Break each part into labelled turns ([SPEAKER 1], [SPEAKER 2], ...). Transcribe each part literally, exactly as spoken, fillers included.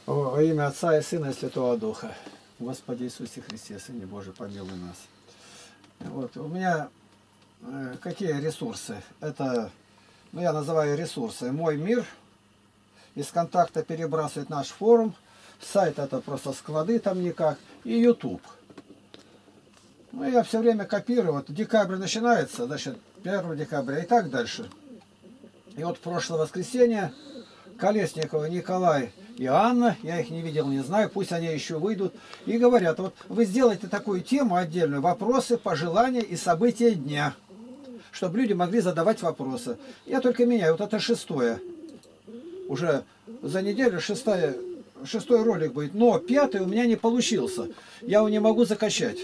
[SPEAKER 1] Во имя Отца и Сына и Святого Духа. Господи Иисусе Христе, Сыне Божий, помилуй нас. Вот, у меня э, какие ресурсы? Это, ну, я называю ресурсы. Мой мир. Из контакта перебрасывает наш форум. Сайт это просто склады там никак. И YouTube. Ну, я все время копирую. Вот декабрь начинается, значит, первого декабря и так дальше. И вот в прошлое воскресенье Колесникова Николай и Анна, я их не видел, не знаю, пусть они еще выйдут, и говорят, вот вы сделаете такую тему отдельную, вопросы, пожелания и события дня, чтобы люди могли задавать вопросы. Я только меняю, вот это шестое. Уже за неделю шестая, шестой ролик будет, но пятый у меня не получился. Я его не могу закачать.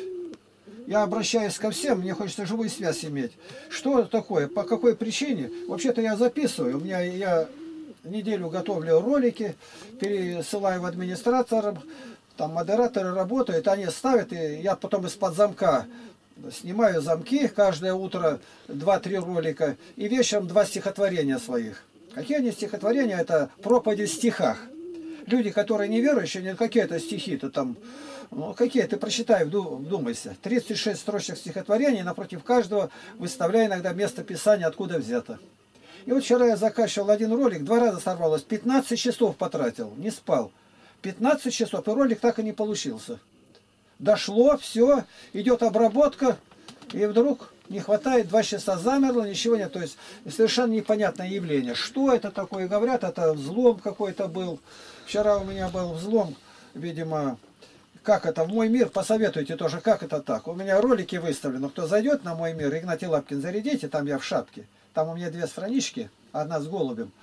[SPEAKER 1] Я обращаюсь ко всем, мне хочется живую связь иметь. Что такое, по какой причине? Вообще-то я записываю, у меня я неделю готовлю ролики, пересылаю в администраторов, там модераторы работают, они ставят, и я потом из-под замка снимаю замки, каждое утро два-три ролика, и вечером два стихотворения своих. Какие они стихотворения? Это проповеди в стихах. Люди, которые не верующие, не какие-то стихи-то там, ну, какие, ты прочитай, вдумайся. тридцать шесть строчек стихотворений, напротив каждого выставляю иногда место писания, откуда взято. И вот вчера я заканчивал один ролик, два раза сорвалось, пятнадцать часов потратил, не спал. пятнадцать часов, и ролик так и не получился. Дошло, все, идет обработка, и вдруг не хватает, два часа замерло, ничего нет. То есть совершенно непонятное явление. Что это такое? Говорят, это взлом какой-то был. Вчера у меня был взлом, видимо, как это, в мой мир, посоветуйте тоже, как это так. У меня ролики выставлены, кто зайдет на мой мир, Игнатий Лапкин, зарядите, там я в шапке. Там у меня две странички, одна с голубем.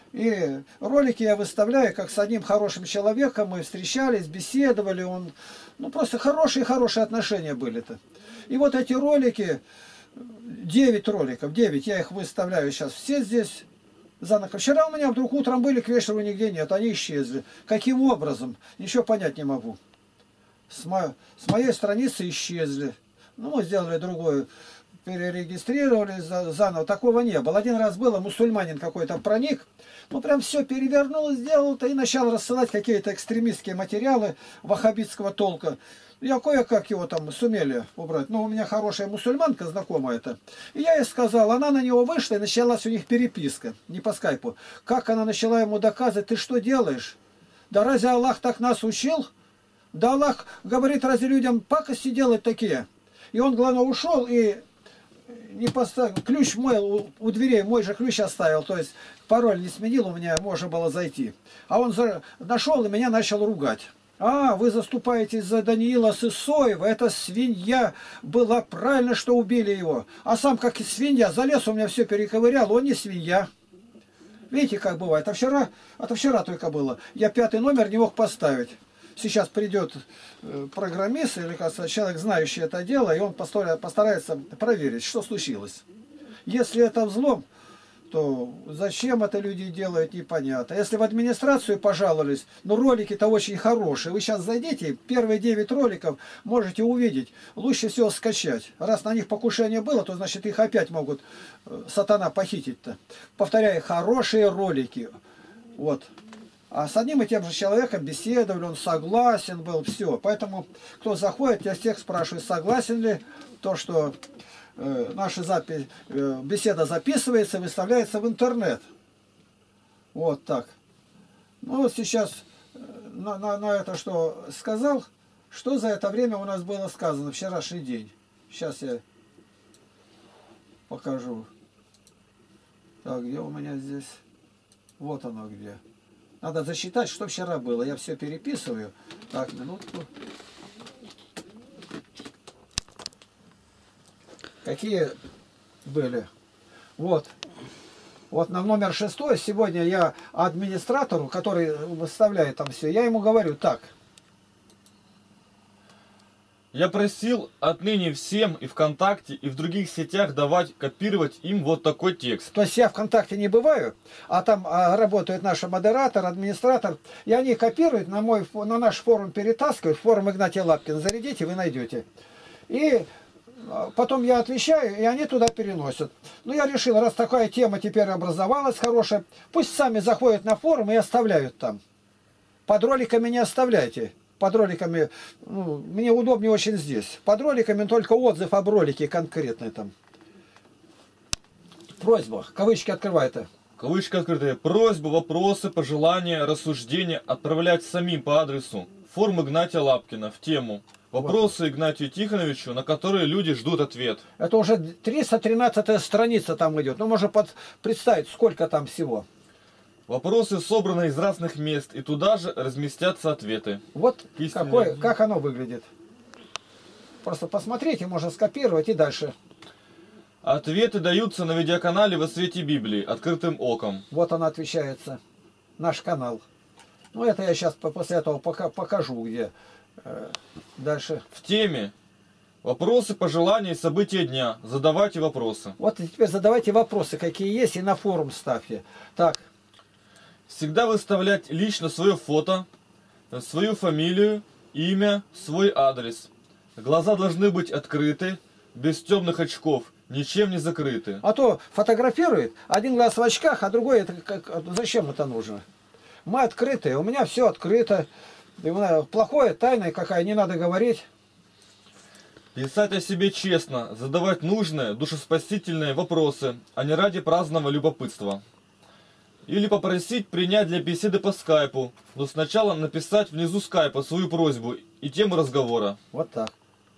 [SPEAKER 1] И ролики я выставляю, как с одним хорошим человеком мы встречались, беседовали. Он, ну, просто хорошие-хорошие отношения были-то. И вот эти ролики, девять роликов, девять, я их выставляю сейчас все здесь. Заново. Вчера у меня вдруг утром были, к вечеру нигде нет, они исчезли. Каким образом? Ничего понять не могу. С, мо... с моей страницы исчезли. Ну, мы сделали другую. Перерегистрировали заново, такого не было. Один раз было, мусульманин какой-то проник, ну прям все перевернул, сделал-то и начал рассылать какие-то экстремистские материалы ваххабитского толка. Я кое-как его там сумели убрать, но у меня хорошая мусульманка знакомая это. И я ей сказал, она на него вышла, и началась у них переписка, не по скайпу. Как она начала ему доказывать, ты что делаешь? Да разве Аллах так нас учил? Да Аллах говорит, разве людям пакости делать такие? И он, главное, ушел и не поставил, ключ мой у, у дверей, мой же ключ оставил, то есть пароль не сменил, у меня можно было зайти. А он за, нашел и меня начал ругать. А, вы заступаетесь за Даниила Сысоева, это свинья, была правильно, что убили его. А сам, как и свинья, залез, у меня все перековырял, он не свинья. Видите, как бывает. А вчера, это вчера только было, я пятый номер не мог поставить. Сейчас придет программист или, кажется, человек, знающий это дело, и он постарается проверить, что случилось. Если это взлом, то зачем это люди делают, непонятно. Если в администрацию пожаловались, ну ролики-то очень хорошие, вы сейчас зайдите, первые девять роликов можете увидеть, лучше всего скачать. Раз на них покушение было, то значит их опять могут сатана похитить-то. Повторяю, хорошие ролики. Вот. А с одним и тем же человеком беседовали, он согласен был, все. Поэтому, кто заходит, я всех спрашиваю, согласен ли то, что э, наша запись, э, беседа записывается, выставляется в интернет. Вот так. Ну вот сейчас э, на, на, на это что сказал, что за это время у нас было сказано, вчерашний день. Сейчас я покажу. Так, где у меня здесь? Вот оно где. Надо засчитать, что вчера было. Я все переписываю. Так, минутку. Какие были? Вот. Вот на номер шестой сегодня я администратору, который выставляет там все, я ему говорю так.
[SPEAKER 2] Я просил отныне всем и ВКонтакте, и в других сетях давать, копировать им вот такой текст.
[SPEAKER 1] То есть я ВКонтакте не бываю, а там а, работает наш модератор, администратор, и они копируют, на, мой, на наш форум перетаскивают, форум Игнатия Лапкина, зарядите, вы найдете. И потом я отвечаю, и они туда переносят. Ну я решил, раз такая тема теперь образовалась хорошая, пусть сами заходят на форум и оставляют там. Под роликами не оставляйте. Под роликами, ну, мне удобнее очень здесь. Под роликами только отзыв об ролике конкретный там. Просьба, кавычки открывай-то.
[SPEAKER 2] Кавычки открытые. Просьбы, вопросы, пожелания, рассуждения отправлять самим по адресу форум Игнатия Лапкина в тему «Вопросы Игнатию Тихоновичу, на которые люди ждут ответ».
[SPEAKER 1] Это уже триста тринадцатая страница там идет. Ну, можно под... представить, сколько там всего.
[SPEAKER 2] Вопросы собраны из разных мест, и туда же разместятся ответы.
[SPEAKER 1] Вот
[SPEAKER 2] Истинно.
[SPEAKER 1] какой, как оно выглядит. Просто посмотрите, можно скопировать и дальше.
[SPEAKER 2] Ответы даются на видеоканале «Во свете Библии» открытым оком.
[SPEAKER 1] Вот она отвечается. Наш канал. Ну, это я сейчас после этого пока покажу, где э, дальше.
[SPEAKER 2] В теме «Вопросы, пожелания и события дня». Задавайте вопросы.
[SPEAKER 1] Вот и теперь задавайте вопросы, какие есть, и на форум ставьте. Так.
[SPEAKER 2] Всегда выставлять лично свое фото, свою фамилию, имя, свой адрес. Глаза должны быть открыты, без темных очков, ничем не закрыты.
[SPEAKER 1] А то фотографирует, один глаз в очках, а другой, это как, зачем это нужно? Мы открытые, у меня все открыто. Плохое, тайное какая, не надо говорить.
[SPEAKER 2] Писать о себе честно, задавать нужные, душеспасительные вопросы, а не ради праздного любопытства. Или попросить принять для беседы по скайпу, но сначала написать внизу скайпа свою просьбу и тему разговора.
[SPEAKER 1] Вот так.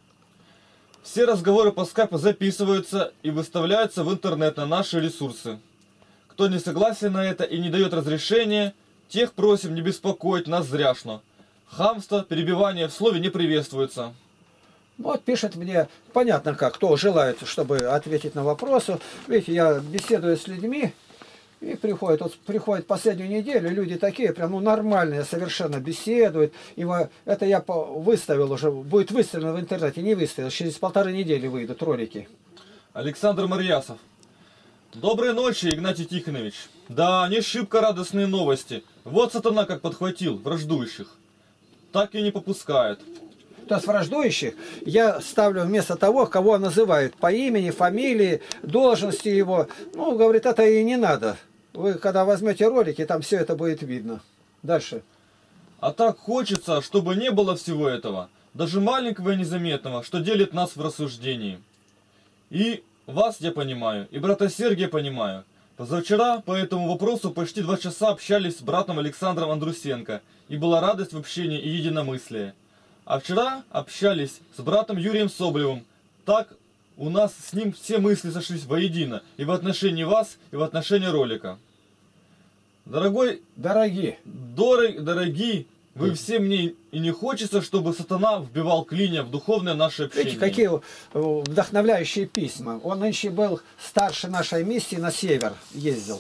[SPEAKER 2] Все разговоры по скайпу записываются и выставляются в интернет на наши ресурсы. Кто не согласен на это и не дает разрешения, тех просим не беспокоить нас зряшно. Хамство, перебивание в слове не приветствуется.
[SPEAKER 1] Вот пишет мне, понятно как, кто желает, чтобы ответить на вопросы. Видите, я беседую с людьми, и приходит, вот приходит последнюю неделю, люди такие, прям ну, нормальные, совершенно беседуют. И это я выставил уже, будет выставлено в интернете, не выставил, через полторы недели выйдут ролики.
[SPEAKER 2] Александр Марьясов. Доброй ночи, Игнатий Тихонович. Да, не шибко радостные новости. Вот сатана как подхватил враждующих. Так и не попускает.
[SPEAKER 1] То есть враждующих я ставлю вместо того, кого называют по имени, фамилии, должности его. Ну, говорит, это и не надо. Вы когда возьмете ролики, там все это будет видно. Дальше.
[SPEAKER 2] А так хочется, чтобы не было всего этого, даже маленького и незаметного, что делит нас в рассуждении. И вас я понимаю, и брата Сергия понимаю. Позавчера по этому вопросу почти два часа общались с братом Александром Андрусенко, и была радость в общении и единомыслие. А вчера общались с братом Юрием Соболевым. Так у нас с ним все мысли сошлись воедино, и в отношении вас, и в отношении ролика. Дорогой,
[SPEAKER 1] дорогие,
[SPEAKER 2] дорог, дорогие, вы все мне и не хочется, чтобы сатана вбивал клинья в духовное наше общение.
[SPEAKER 1] Видите, какие вдохновляющие письма. Он нынче был старше нашей миссии, на север ездил.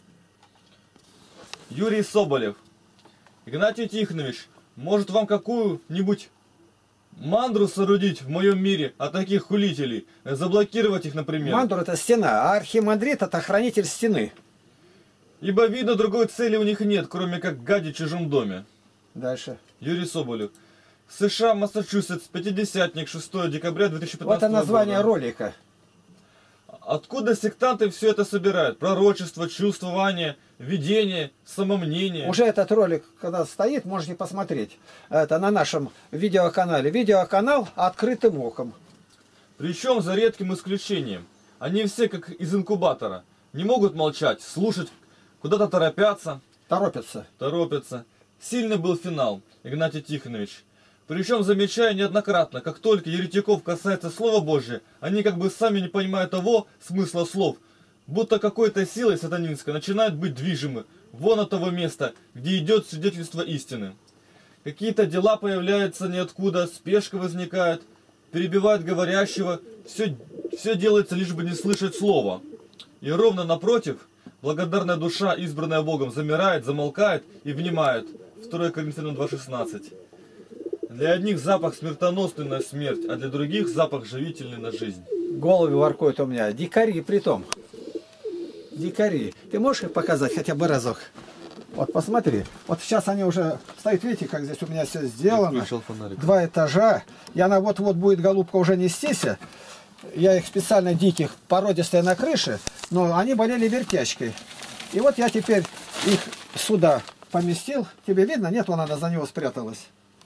[SPEAKER 2] Юрий Соболев. Игнатий Тихонович, может вам какую-нибудь мандру соорудить в моем мире от таких хулителей? Заблокировать их, например.
[SPEAKER 1] Мандур это стена, а архимандрит это хранитель стены.
[SPEAKER 2] Ибо видно, другой цели у них нет, кроме как гадить в чужом доме.
[SPEAKER 1] Дальше.
[SPEAKER 2] Юрий Соболев. США, Массачусетс, пятидесятник, шестое декабря две тысячи пятнадцатого года.
[SPEAKER 1] Вот это название года. Ролика.
[SPEAKER 2] Откуда сектанты все это собирают? Пророчество, чувствование, видение, самомнение.
[SPEAKER 1] Уже этот ролик, когда стоит, можете посмотреть. Это на нашем видеоканале. Видеоканал «Открытым оком».
[SPEAKER 2] Причем за редким исключением. Они все как из инкубатора. Не могут молчать, слушать, куда-то торопятся.
[SPEAKER 1] Торопятся.
[SPEAKER 2] Торопятся. Сильный был финал, Игнатий Тихонович. Причем, замечаю неоднократно, как только еретиков касается Слова Божия, они как бы сами не понимают того смысла слов, будто какой-то силой сатанинской начинают быть движимы вон от того места, где идет свидетельство истины. Какие-то дела появляются ниоткуда, спешка возникает, перебивают говорящего, все, все делается лишь бы не слышать слова. И ровно напротив, благодарная душа, избранная Богом, замирает, замолкает и внимает. второе Коринфянам два шестнадцать. Для одних запах смертоносный на смерть, а для других запах живительный на жизнь.
[SPEAKER 1] Голуби воркуют у меня. Дикари притом. Дикари. Ты можешь их показать хотя бы разок? Вот посмотри. Вот сейчас они уже стоят. Видите, как здесь у меня все сделано. Два этажа. И она вот-вот будет, голубка, уже нестись. Я их специально диких, породистые на крыше. Но они болели вертячкой. И вот я теперь их сюда поместил. Тебе видно? Нет, вон она за него спряталась.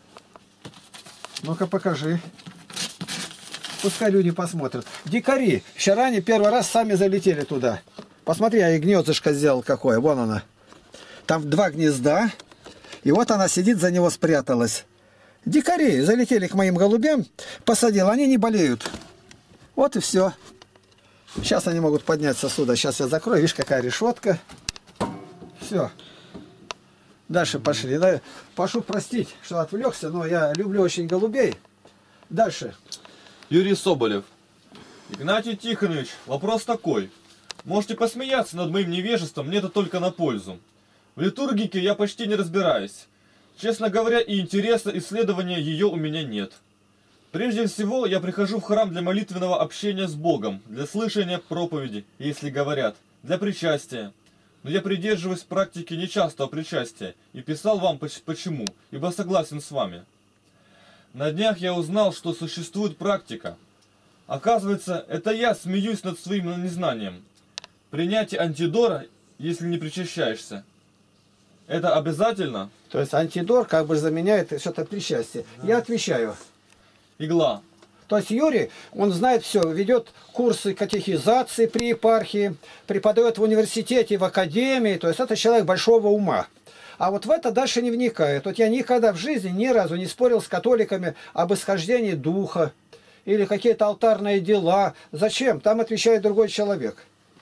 [SPEAKER 1] Ну-ка покажи. Пускай люди посмотрят. Дикари. Вчера они первый раз сами залетели туда. Посмотри, я и гнездышко сделал какое. Вон она. Там два гнезда. И вот она сидит, за него спряталась. Дикари залетели к моим голубям. Посадил. Они не болеют. Вот и все. Сейчас они могут подняться сюда. Сейчас я закрою. Видишь, какая решетка. Все. Дальше пошли. Да, прошу простить, что отвлекся, но я люблю очень голубей. Дальше.
[SPEAKER 2] Юрий Соболев. Игнатий Тихонович, вопрос такой. Можете посмеяться над моим невежеством, мне это только на пользу. В литургике я почти не разбираюсь. Честно говоря, и интереса исследования ее у меня нет. Прежде всего, я прихожу в храм для молитвенного общения с Богом, для слышания проповеди, если говорят, для причастия. Но я придерживаюсь практики нечастого причастия и писал вам почему, ибо согласен с вами. На днях я узнал, что существует практика. Оказывается, это я смеюсь над своим незнанием. Принятие антидора, если не причащаешься. Это обязательно?
[SPEAKER 1] То есть антидор как бы заменяет что-то причастие. Да. Я отвечаю.
[SPEAKER 2] Игла.
[SPEAKER 1] То есть Юрий, он знает все, ведет курсы катехизации при епархии, преподает в университете, в академии. То есть это человек большого ума. А вот в это дальше не вникает. Вот я никогда в жизни ни разу не спорил с католиками об исхождении духа или какие-то алтарные дела. Зачем? Там отвечает другой человек.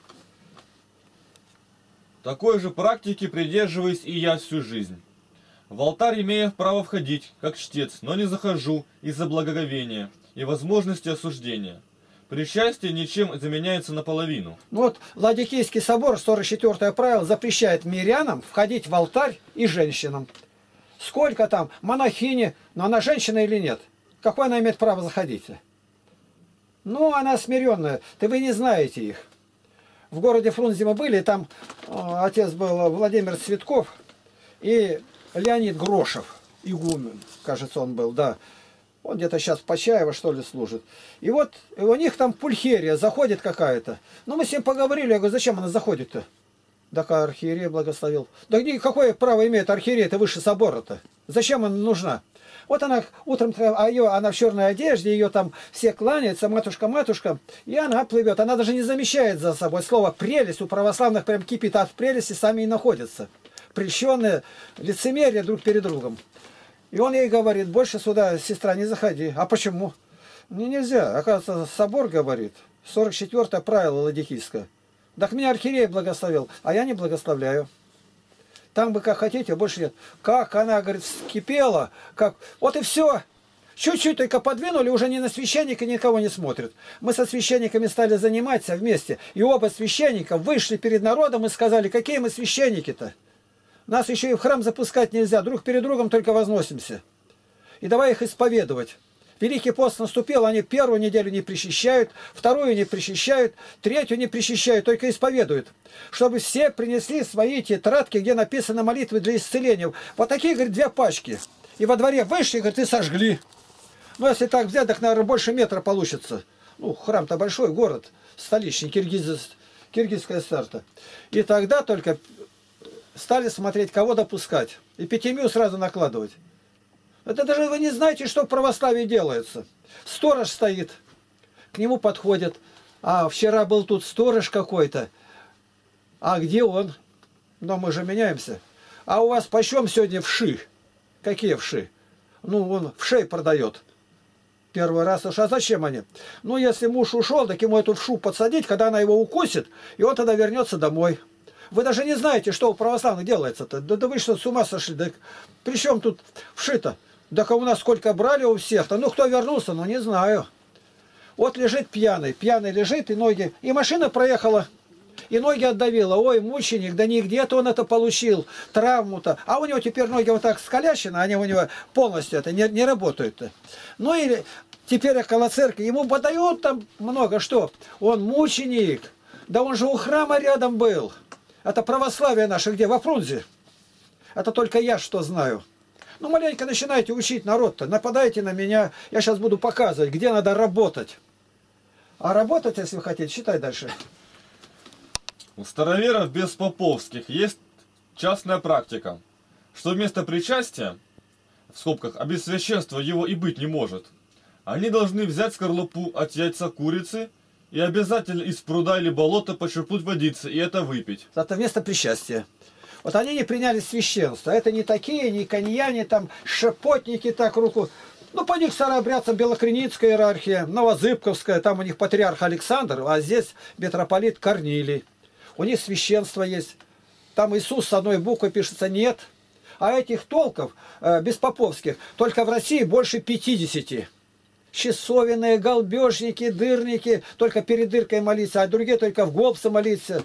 [SPEAKER 2] Такой же практики придерживаюсь и я всю жизнь. В алтарь имею право входить, как чтец, но не захожу из-за благоговения и возможности осуждения. Причастие ничем заменяется наполовину.
[SPEAKER 1] Вот Ладикийский собор, сорок четвёртое правило, запрещает мирянам входить в алтарь и женщинам. Сколько там монахини, но она женщина или нет? Какое она имеет право заходить? Ну, она смиренная. Ты вы не знаете их. В городе Фрунзе мы были, там о, отец был Владимир Цветков и Леонид Грошев, игумен, кажется, он был, да. Он где-то сейчас в Почаево, что ли, служит. И вот и у них там пульхерия заходит какая-то. Ну, мы с ним поговорили, я говорю, зачем она заходит-то? Да архиерей благословил. Да какое право имеет архиерей-то выше собора-то? Зачем она нужна? Вот она утром, а ее, она в черной одежде, ее там все кланяются, матушка-матушка, и она плывет. Она даже не замечает за собой. Слово «прелесть» у православных прям кипит, а в прелести сами и находятся. Прельщенные, лицемерие друг перед другом. И он ей говорит, больше сюда, сестра, не заходи. А почему? Мне нельзя. Оказывается, собор говорит. сорок четвёртое правило Ладикийское. Так меня архиерей благословил, а я не благословляю. Там бы как хотите, больше нет. Как она, говорит, вскипела, как... Вот и все. Чуть-чуть только подвинули, уже ни на священника никого не смотрят. Мы со священниками стали заниматься вместе. И оба священника вышли перед народом и сказали, какие мы священники-то. Нас еще и в храм запускать нельзя. Друг перед другом только возносимся. И давай их исповедовать. Великий пост наступил, они первую неделю не причащают, вторую не причащают, третью не причащают, только исповедуют. Чтобы все принесли свои тетрадки, где написаны молитвы для исцеления. Вот такие, говорит, две пачки. И во дворе вышли, говорит, и сожгли. Ну, если так взять, так, наверное, больше метра получится. Ну, храм-то большой, город, столичный, Киргиз... Киргизская старта. И тогда только стали смотреть, кого допускать. И пятимю сразу накладывать. Это даже вы не знаете, что в православии делается. Сторож стоит, к нему подходят. А вчера был тут сторож какой-то. А где он? Но мы же меняемся. А у вас почем сегодня вши? Какие вши? Ну, он вшей продает. Первый раз уж. А зачем они? Ну, если муж ушел, так ему эту вшу подсадить, когда она его укусит, и он тогда вернется домой. Вы даже не знаете, что у православных делается-то. Да, да вы что, с ума сошли? Да при чем тут вши-то? Да у нас сколько брали у всех-то. Ну, кто вернулся? Ну, не знаю. Вот лежит пьяный. Пьяный лежит, и ноги... И машина проехала, и ноги отдавила. Ой, мученик, да не где-то он это получил, травму-то. А у него теперь ноги вот так скалящены, они у него полностью это не, не работают-то. Ну, или теперь около церкви. Ему подают там много что. Он мученик. Да он же у храма рядом был. Это православие наше где? Во Фрунзе. Это только я что знаю. Ну, маленько начинайте учить народ-то. Нападайте на меня. Я сейчас буду показывать, где надо работать. А работать, если вы хотите, читай дальше.
[SPEAKER 2] У староверов беспоповских есть частная практика. что вместо причастия, в скобках, а без священства его и быть не может, они должны взять скорлупу от яйца курицы и обязательно из пруда или болота почерпнуть водицы и это выпить.
[SPEAKER 1] Это вместо причастия. Вот они не приняли священство. Это не такие, не каньяне, там, шепотники, так руку. Ну, по них старообрядцам Белокреницкая иерархия, Новозыбковская, там у них патриарх Александр, а здесь митрополит Корнилий. У них священство есть. Там Иисус с одной буквой пишется «нет». А этих толков, э, беспоповских, только в России больше пятидесяти. Часовенные, голбежники, дырники, только перед дыркой молиться, а другие только в голбце молиться.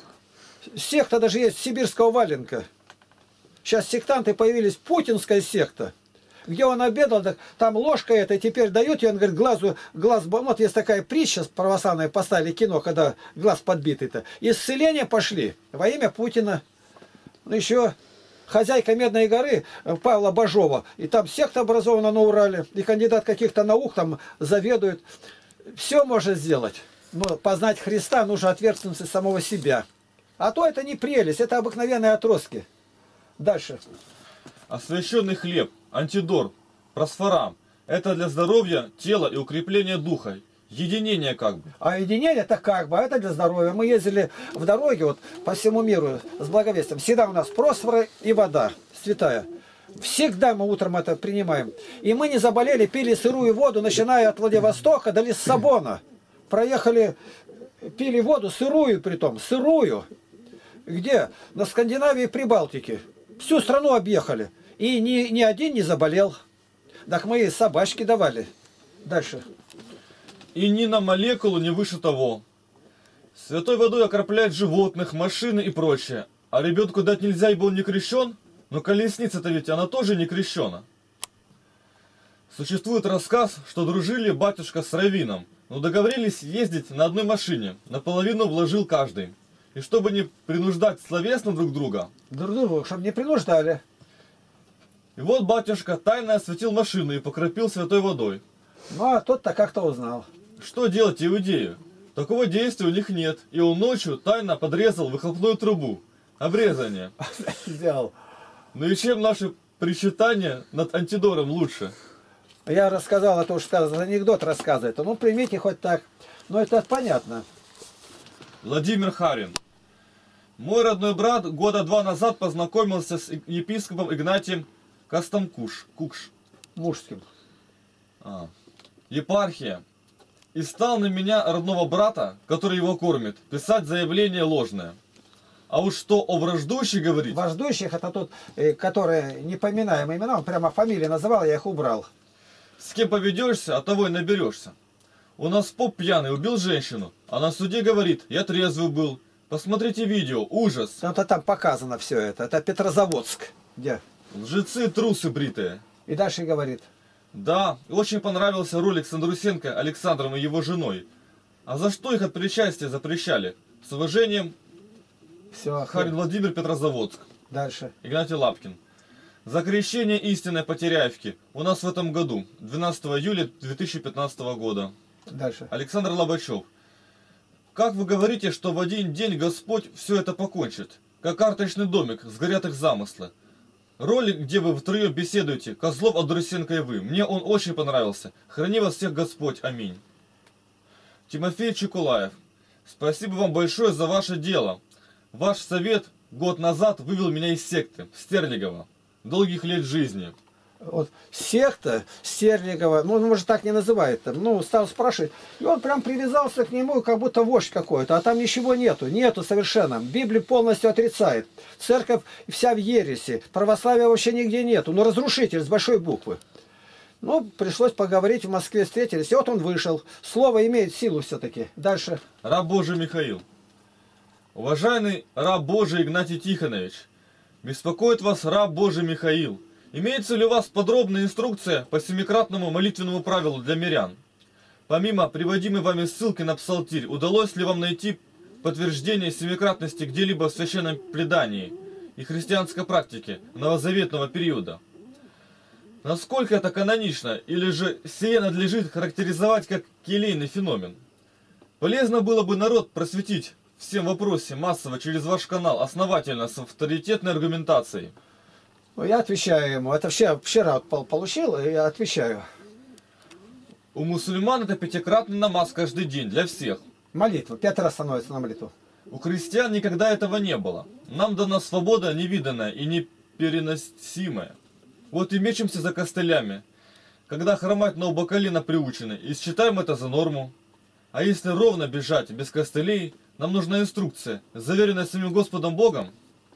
[SPEAKER 1] Секта даже есть сибирского валенка. Сейчас сектанты появились, путинская секта. Где он обедал, так, там ложка эта, теперь дают, и он говорит, глазу, глаз, вот есть такая притча православная, поставили кино, когда глаз подбитый-то. Исцеления пошли во имя Путина. Ну еще хозяйка Медной горы Павла Бажова, и там секта образована на Урале, и кандидат каких-то наук там заведует. Все можно сделать. Но познать Христа нужно ответственность самого себя. А то это не прелесть, это обыкновенные отростки. Дальше.
[SPEAKER 2] Освященный хлеб, антидор, просфорам. Это для здоровья тела и укрепления духа. Единение как бы.
[SPEAKER 1] А единение это как бы, а это для здоровья. Мы ездили в дороге вот по всему миру с благовестием. Всегда у нас просфора и вода святая. Всегда мы утром это принимаем. И мы не заболели, пили сырую воду, начиная от Владивостока до Лиссабона. Проехали, пили воду сырую притом, сырую. Где? На Скандинавии и Прибалтике. Всю страну объехали. И ни, ни один не заболел. Так мы и собачки давали. Дальше.
[SPEAKER 2] И ни на молекулу не выше того. Святой водой окроплять животных, машины и прочее. А ребенку дать нельзя, ибо он не крещен? Но колесница-то ведь она тоже не крещена. Существует рассказ, что дружили батюшка с раввином, но договорились ездить на одной машине. Наполовину вложил каждый. И чтобы не принуждать словесно друг друга.
[SPEAKER 1] Друг друга, чтобы не принуждали.
[SPEAKER 2] И вот батюшка тайно осветил машину и покропил святой водой.
[SPEAKER 1] Ну, а тот-то как-то узнал.
[SPEAKER 2] Что делать иудею? Такого действия у них нет. И он ночью тайно подрезал выхлопную трубу. Обрезание.
[SPEAKER 1] Сделал.
[SPEAKER 2] Ну и чем наши причитания над антидором лучше?
[SPEAKER 1] Я рассказал, а то уж сказал, анекдот рассказывает. Ну, примите хоть так. Ну, это понятно.
[SPEAKER 2] Владимир Харин. Мой родной брат года два назад познакомился с епископом Игнатием Костомкуш. Кукш.
[SPEAKER 1] Мужским.
[SPEAKER 2] А. Епархия. И стал на меня, родного брата, который его кормит, писать заявление ложное. А уж что о враждующих говорить?
[SPEAKER 1] Враждующих это тот, которые не поминаем имена, он прямо фамилии называл, я их убрал.
[SPEAKER 2] С кем поведешься, от того и наберешься. У нас поп пьяный убил женщину, а на суде говорит, я трезвый был. Посмотрите видео, ужас.
[SPEAKER 1] Это там показано все это, это Петрозаводск. Где?
[SPEAKER 2] Лжецы, трусы бритые.
[SPEAKER 1] И дальше говорит.
[SPEAKER 2] Да, очень понравился ролик с Андрусенко Александром и его женой. А за что их от причастия запрещали? С уважением,
[SPEAKER 1] Все.
[SPEAKER 2] Харин Владимир, Петрозаводск.
[SPEAKER 1] Дальше.
[SPEAKER 2] Игнатий Лапкин. За крещение истинной Потеряевки у нас в этом году, двенадцатого июля две тысячи пятнадцатого года.
[SPEAKER 1] Дальше.
[SPEAKER 2] Александр Лобачев. Как вы говорите, что в один день Господь все это покончит? Как карточный домик, сгорят их замыслы. Ролик, где вы втроем беседуете, Козлов, Андрусенко и вы. Мне он очень понравился. Храни вас всех Господь. Аминь. Тимофей Чекулаев. Спасибо вам большое за ваше дело. Ваш совет год назад вывел меня из секты Стерлигова. Долгих лет жизни.
[SPEAKER 1] Вот секта Стерлигова, ну, может, так не называет, там, ну, стал спрашивать, и он прям привязался к нему, как будто вождь какой-то, а там ничего нету, нету совершенно. Библия полностью отрицает. Церковь вся в ереси, православия вообще нигде нету, но разрушитель с большой буквы. Ну, пришлось поговорить, в Москве встретились, и вот он вышел. Слово имеет силу все-таки. Дальше.
[SPEAKER 2] Раб Божий Михаил. Уважаемый раб Божий Игнатий Тихонович, беспокоит вас раб Божий Михаил. Имеется ли у вас подробная инструкция по семикратному молитвенному правилу для мирян? Помимо приводимой вами ссылки на псалтирь, удалось ли вам найти подтверждение семикратности где-либо в священном предании и христианской практике новозаветного периода? Насколько это канонично, или же сие надлежит характеризовать как келейный феномен? Полезно было бы народ просветить всем вопросе массово через ваш канал, основательно, с авторитетной аргументацией.
[SPEAKER 1] Я отвечаю ему. Это вчера, вчера вот получил, и я отвечаю.
[SPEAKER 2] У мусульман это пятикратный намаз каждый день, для всех.
[SPEAKER 1] Молитва. Пять раз становится на молитву.
[SPEAKER 2] У христиан никогда этого не было. Нам дана свобода невиданная и непереносимая. Вот и мечемся за костылями, когда хромать на оба колена приучены, и считаем это за норму. А если ровно бежать, без костылей, нам нужна инструкция, заверенная самим Господом Богом.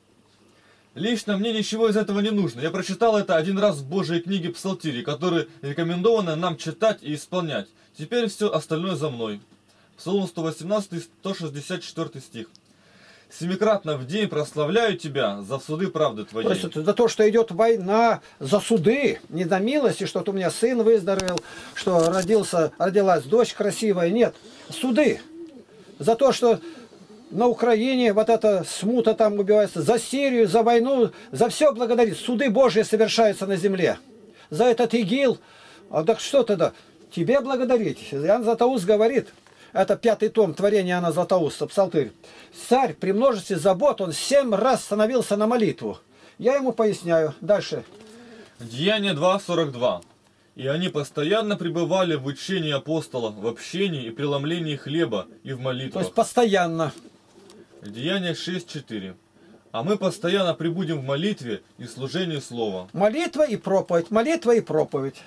[SPEAKER 2] Лично мне ничего из этого не нужно. Я прочитал это один раз в Божьей книге Псалтири, которую рекомендовано нам читать и исполнять. Теперь все остальное за мной. Псалом сто восемнадцать, сто шестьдесят четыре стих. Семикратно в день прославляю тебя за суды правды твоей.
[SPEAKER 1] То есть это за то, что идет война, за суды, не за милости, что у меня сын выздоровел, что родился, родилась дочь красивая. Нет, суды. За то, что на Украине вот эта смута там убивается, за Сирию, за войну, за все благодарит. Суды Божьи совершаются на земле. За этот ИГИЛ. А так что тогда? Тебе благодарить. Иоанн Златоуст говорит, это пятый том творения Иоанна Златоуста, Псалтырь. Царь при множестве забот, он семь раз становился на молитву. Я ему поясняю. Дальше.
[SPEAKER 2] Деяние два, сорок два. И они постоянно пребывали в учении апостолов, в общении и преломлении хлеба и в молитвах.
[SPEAKER 1] То есть постоянно.
[SPEAKER 2] Деяние шесть, четыре. А мы постоянно пребудем в молитве и служении слова.
[SPEAKER 1] Молитва и проповедь, молитва и проповедь.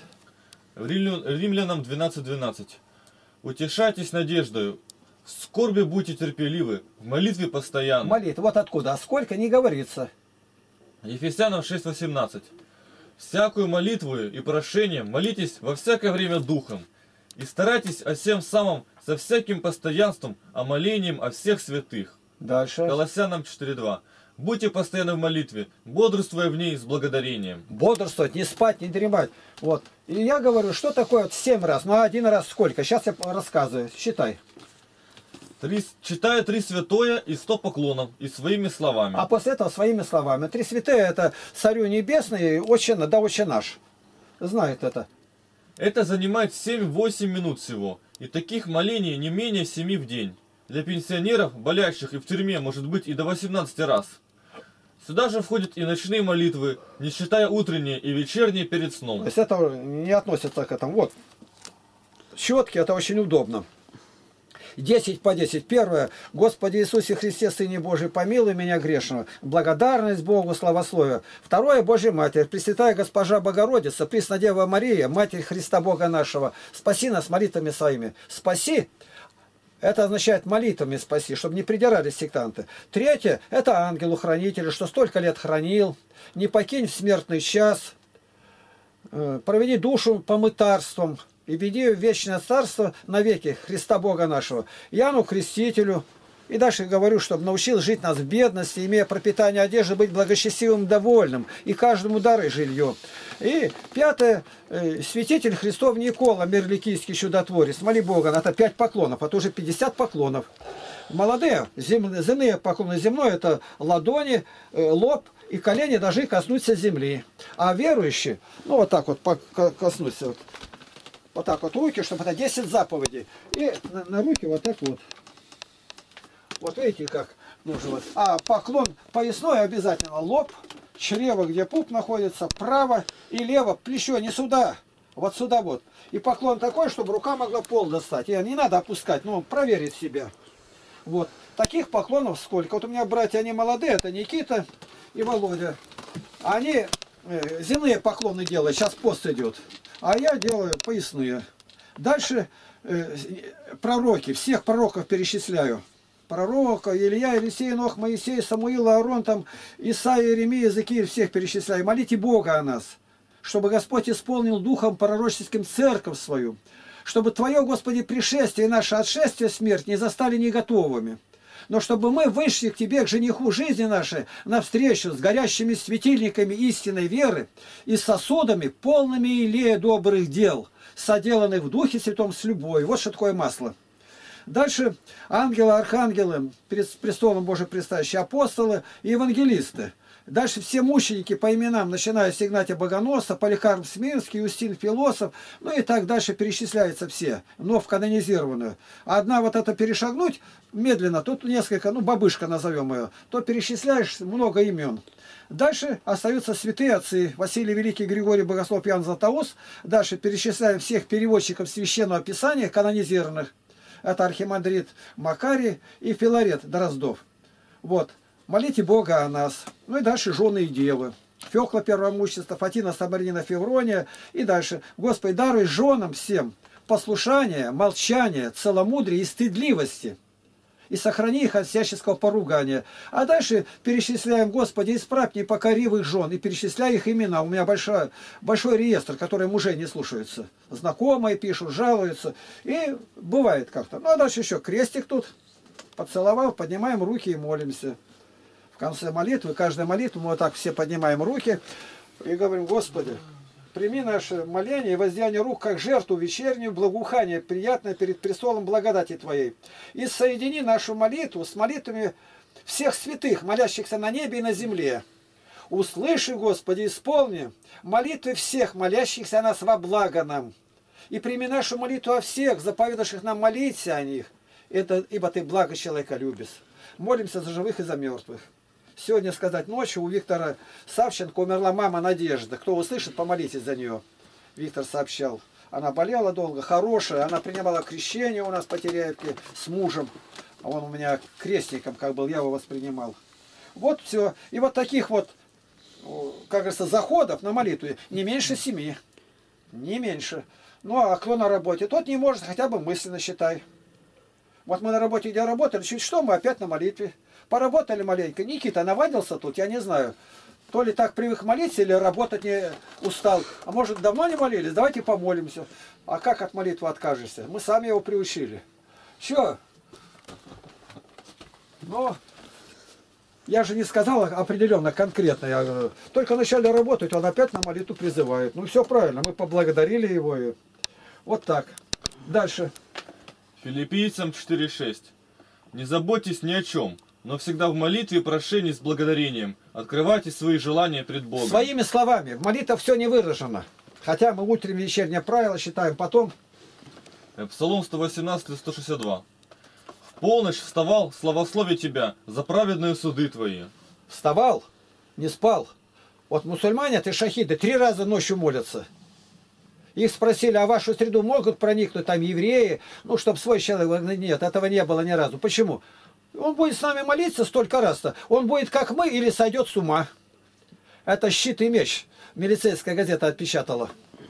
[SPEAKER 2] Римлянам двенадцать, двенадцать. Утешайтесь надеждою, в скорби будьте терпеливы, в молитве постоянно.
[SPEAKER 1] Молитва, вот откуда, а сколько не говорится.
[SPEAKER 2] Ефесянам шесть, восемнадцать. Всякую молитву и прошение молитесь во всякое время духом, и старайтесь о всем самом со всяким постоянством, о молением о всех святых.
[SPEAKER 1] Дальше.
[SPEAKER 2] Колоссянам четыре, два. Будьте постоянно в молитве, бодрствуя в ней с благодарением.
[SPEAKER 1] Бодрствовать, не спать, не дремать. Вот. И я говорю, что такое вот семь раз? Ну, один раз сколько? Сейчас я рассказываю. Считай.
[SPEAKER 2] Три, читая три святое и сто поклонов, и своими словами.
[SPEAKER 1] А после этого своими словами. Три святые это Царю Небесный, отче, да отче наш. Знает это.
[SPEAKER 2] Это занимает семь-восемь минут всего. И таких молений не менее семи в день. Для пенсионеров, болящих и в тюрьме, может быть и до восемнадцати раз. Сюда же входят и ночные молитвы, не считая утренние и вечерние перед сном.
[SPEAKER 1] То есть это не относится к этому. Вот. Щетки, это очень удобно. десять по десять. Первое. Господи Иисусе Христе, Сыне Божий, помилуй меня грешного. Благодарность Богу, славословие. Второе. Божья Матерь, Пресвятая Госпожа Богородица, Преснодева Мария, Матерь Христа Бога нашего, спаси нас молитвами своими. Спаси. Это означает молитвами спаси, чтобы не придирались сектанты. Третье, это ангелу-хранителю, что столько лет хранил. Не покинь в смертный час. Проведи душу по мытарствам и веди ее в вечное царство навеки Христа Бога нашего. Иоанну Крестителю. И дальше говорю, чтобы научил жить нас в бедности, имея пропитание одежды, быть благочестивым, довольным, и каждому дары жилье. И пятое, э, святитель Христов Никола, Мирликийский чудотворец, моли Бога, это пять поклонов, а то уже пятьдесят поклонов. Молодые, зем, земные поклоны, земной это ладони, э, лоб и колени должны коснуться земли. А верующие, ну вот так вот коснуться, вот, вот так вот руки, чтобы это десять заповедей. И на, на руки вот так вот. Вот видите, как нужно. Вот. А поклон поясной обязательно лоб, чрево, где пуп находится, право и лево, плечо не сюда, вот сюда вот. И поклон такой, чтобы рука могла пол достать. И не надо опускать, ну, проверить себя. Вот. Таких поклонов сколько. Вот у меня братья, они молодые, это Никита и Володя. Они э, земные поклоны делают, сейчас пост идет. А я делаю поясные. Дальше э, пророки, всех пророков перечисляю. Пророка, Илья, Елисей, Нох, Моисей, Самуил, Аарон, там, Исаия, Иеремия, Иезекииль, всех перечисляю. Молите Бога о нас, чтобы Господь исполнил духом пророческим церковь свою, чтобы Твое, Господи, пришествие и наше отшествие, смерть не застали не готовыми, но чтобы мы вышли к Тебе, к жениху жизни нашей, навстречу с горящими светильниками истинной веры и сосудами, полными илея добрых дел, соделанных в Духе Святом с любовью. Вот что такое масло. Дальше ангелы, архангелы, перед престолом Божьим предстоящие, апостолы и евангелисты. Дальше все мученики по именам, начиная с Игнатия Богоносца, Поликарп Смирский, Устин Философ, ну и так дальше перечисляются все, но в канонизированную. Одна вот это перешагнуть медленно, тут несколько, ну бабышка назовем ее, то перечисляешь много имен. Дальше остаются святые отцы. Василий Великий, Григорий Богослов, Иоанн Златоуст. Дальше перечисляем всех переводчиков Священного Писания, канонизированных. Это архимандрит Макарий и Филарет Дроздов. Вот. Молите Бога о нас. Ну и дальше жены и девы. Фёкла Первомучество, Фатина Самарина Феврония. И дальше. Господи, даруй женам всем послушание, молчание, целомудрие и стыдливости. И сохрани их от всяческого поругания. А дальше перечисляем, Господи, исправь непокоривых жен. И перечисляй их имена. У меня большой, большой реестр, который мужей не слушаются. Знакомые пишут, жалуются. И бывает как-то. Ну а дальше еще крестик тут. Поцеловал, поднимаем руки и молимся. В конце молитвы, каждой молитвы мы вот так все поднимаем руки. И говорим, Господи, прими наше моление и воздеяние рук, как жертву вечернюю, благоухание, приятное перед престолом благодати Твоей. И соедини нашу молитву с молитвами всех святых, молящихся на небе и на земле. Услыши, Господи, исполни молитвы всех, молящихся о нас во благо нам. И прими нашу молитву о всех, заповедавших нам молиться о них. Это, ибо Ты благо человека любишь. Молимся за живых и за мертвых. Сегодня сказать ночью у Виктора Савченко умерла мама Надежда. Кто услышит, помолитесь за нее. Виктор сообщал. Она болела долго, хорошая. Она принимала крещение у нас по Теряевке с мужем. А он у меня крестником, как был, я его воспринимал. Вот все. И вот таких вот, как говорится, заходов на молитву не меньше семи. Не меньше. Ну а кто на работе? Тот не может, хотя бы мысленно считай. Вот мы на работе, где работали, чуть что, мы опять на молитве. Поработали маленько. Никита навадился тут, я не знаю. То ли так привык молиться, или работать не устал. А может, давно не молились? Давайте помолимся. А как от молитвы откажешься? Мы сами его приучили. Че? Ну, я же не сказал определенно, конкретно. Я говорю, только начали работать, он опять на молитву призывает. Ну, все правильно, мы поблагодарили его. И... Вот так. Дальше.
[SPEAKER 2] Филиппийцам четыре шесть. Не заботьтесь ни о чем, но всегда в молитве и прошении с благодарением открывайте свои желания пред Богом.
[SPEAKER 1] Своими словами. В молитвах все не выражено. Хотя мы утреннее вечернее правило считаем потом.
[SPEAKER 2] Псалом сто восемнадцать, сто шестьдесят два. В полночь вставал, славословие Тебя за праведные суды Твои.
[SPEAKER 1] Вставал, не спал. Вот мусульмане, ты шахиды, три раза ночью молятся. Их спросили, а в вашу среду могут проникнуть там евреи? Ну, чтобы свой человек... Нет, этого не было ни разу. Почему? Он будет с нами молиться столько раз-то. Он будет как мы или сойдет с ума. Это щит и меч. Милицейская газета отпечатала.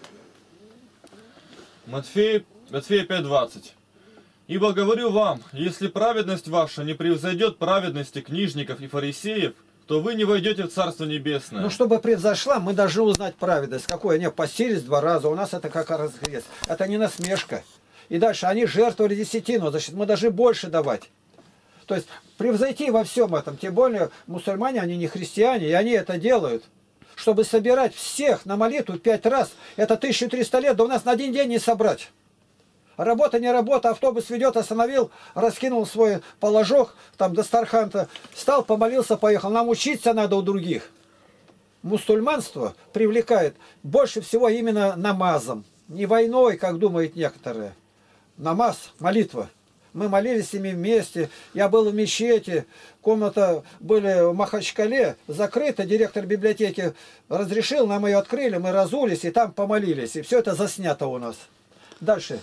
[SPEAKER 2] Матфея, Матфея пять двадцать. Ибо говорю вам, если праведность ваша не превзойдет праведности книжников и фарисеев, то вы не войдете в Царство Небесное.
[SPEAKER 1] Ну, чтобы превзошла, мы должны узнать праведность. Какой они постились два раза. У нас это как разгрез. Это не насмешка. И дальше они жертвовали десятину. Значит, мы должны больше давать. То есть превзойти во всем этом. Тем более мусульмане, они не христиане, и они это делают. Чтобы собирать всех на молитву пять раз, это тысяча триста лет, да у нас на один день не собрать. Работа, не работа, автобус ведет, остановил, раскинул свой положок, там до Старханта, встал, помолился, поехал. Нам учиться надо у других. Мусульманство привлекает больше всего именно намазом. Не войной, как думают некоторые. Намаз, молитва. Мы молились с ними вместе. Я был в мечети. Комната были в Махачкале, закрыта. Директор библиотеки разрешил, нам ее открыли. Мы разулись и там помолились. И все это заснято у нас. Дальше.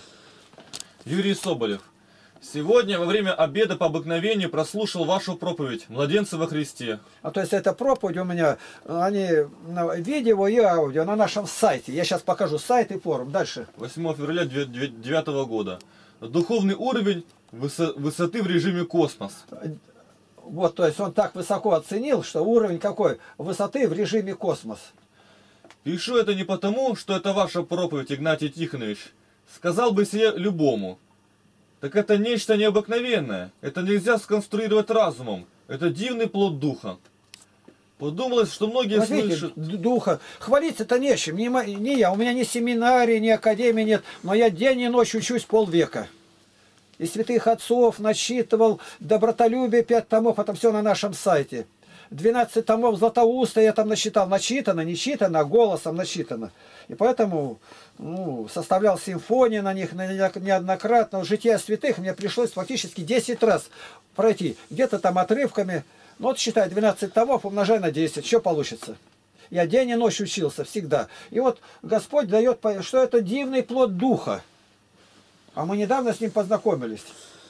[SPEAKER 2] Юрий Соболев. Сегодня во время обеда по обыкновению прослушал вашу проповедь «Младенцы во Христе».
[SPEAKER 1] А то есть эта проповедь у меня, они видео и аудио на нашем сайте. Я сейчас покажу сайт и форум. Дальше.
[SPEAKER 2] восьмого февраля две тысячи девятого года. Духовный уровень высоты в режиме космос.
[SPEAKER 1] Вот, то есть он так высоко оценил, что уровень какой? Высоты в режиме космос.
[SPEAKER 2] Пишу это не потому, что это ваша проповедь, Игнатий Тихонович. Сказал бы себе любому. Так это нечто необыкновенное. Это нельзя сконструировать разумом. Это дивный плод духа. Подумалось, что многие
[SPEAKER 1] вот видите,
[SPEAKER 2] слышат...
[SPEAKER 1] духа. Хвалиться-то нечем. Не, не я. У меня ни семинарии, ни академии нет. Но я день и ночь учусь полвека. И святых отцов начитывал, добротолюбие, пять томов. Это все на нашем сайте. двенадцать томов Златоуста я там насчитал. Начитано, не читано, голосом начитано. И поэтому ну, составлял симфонии на них неоднократно. Жития святых мне пришлось фактически десять раз пройти. Где-то там отрывками. Ну вот считай, двенадцать томов умножай на десять, что получится? Я день и ночь учился всегда. И вот Господь дает, что это дивный плод Духа. А мы недавно с ним познакомились.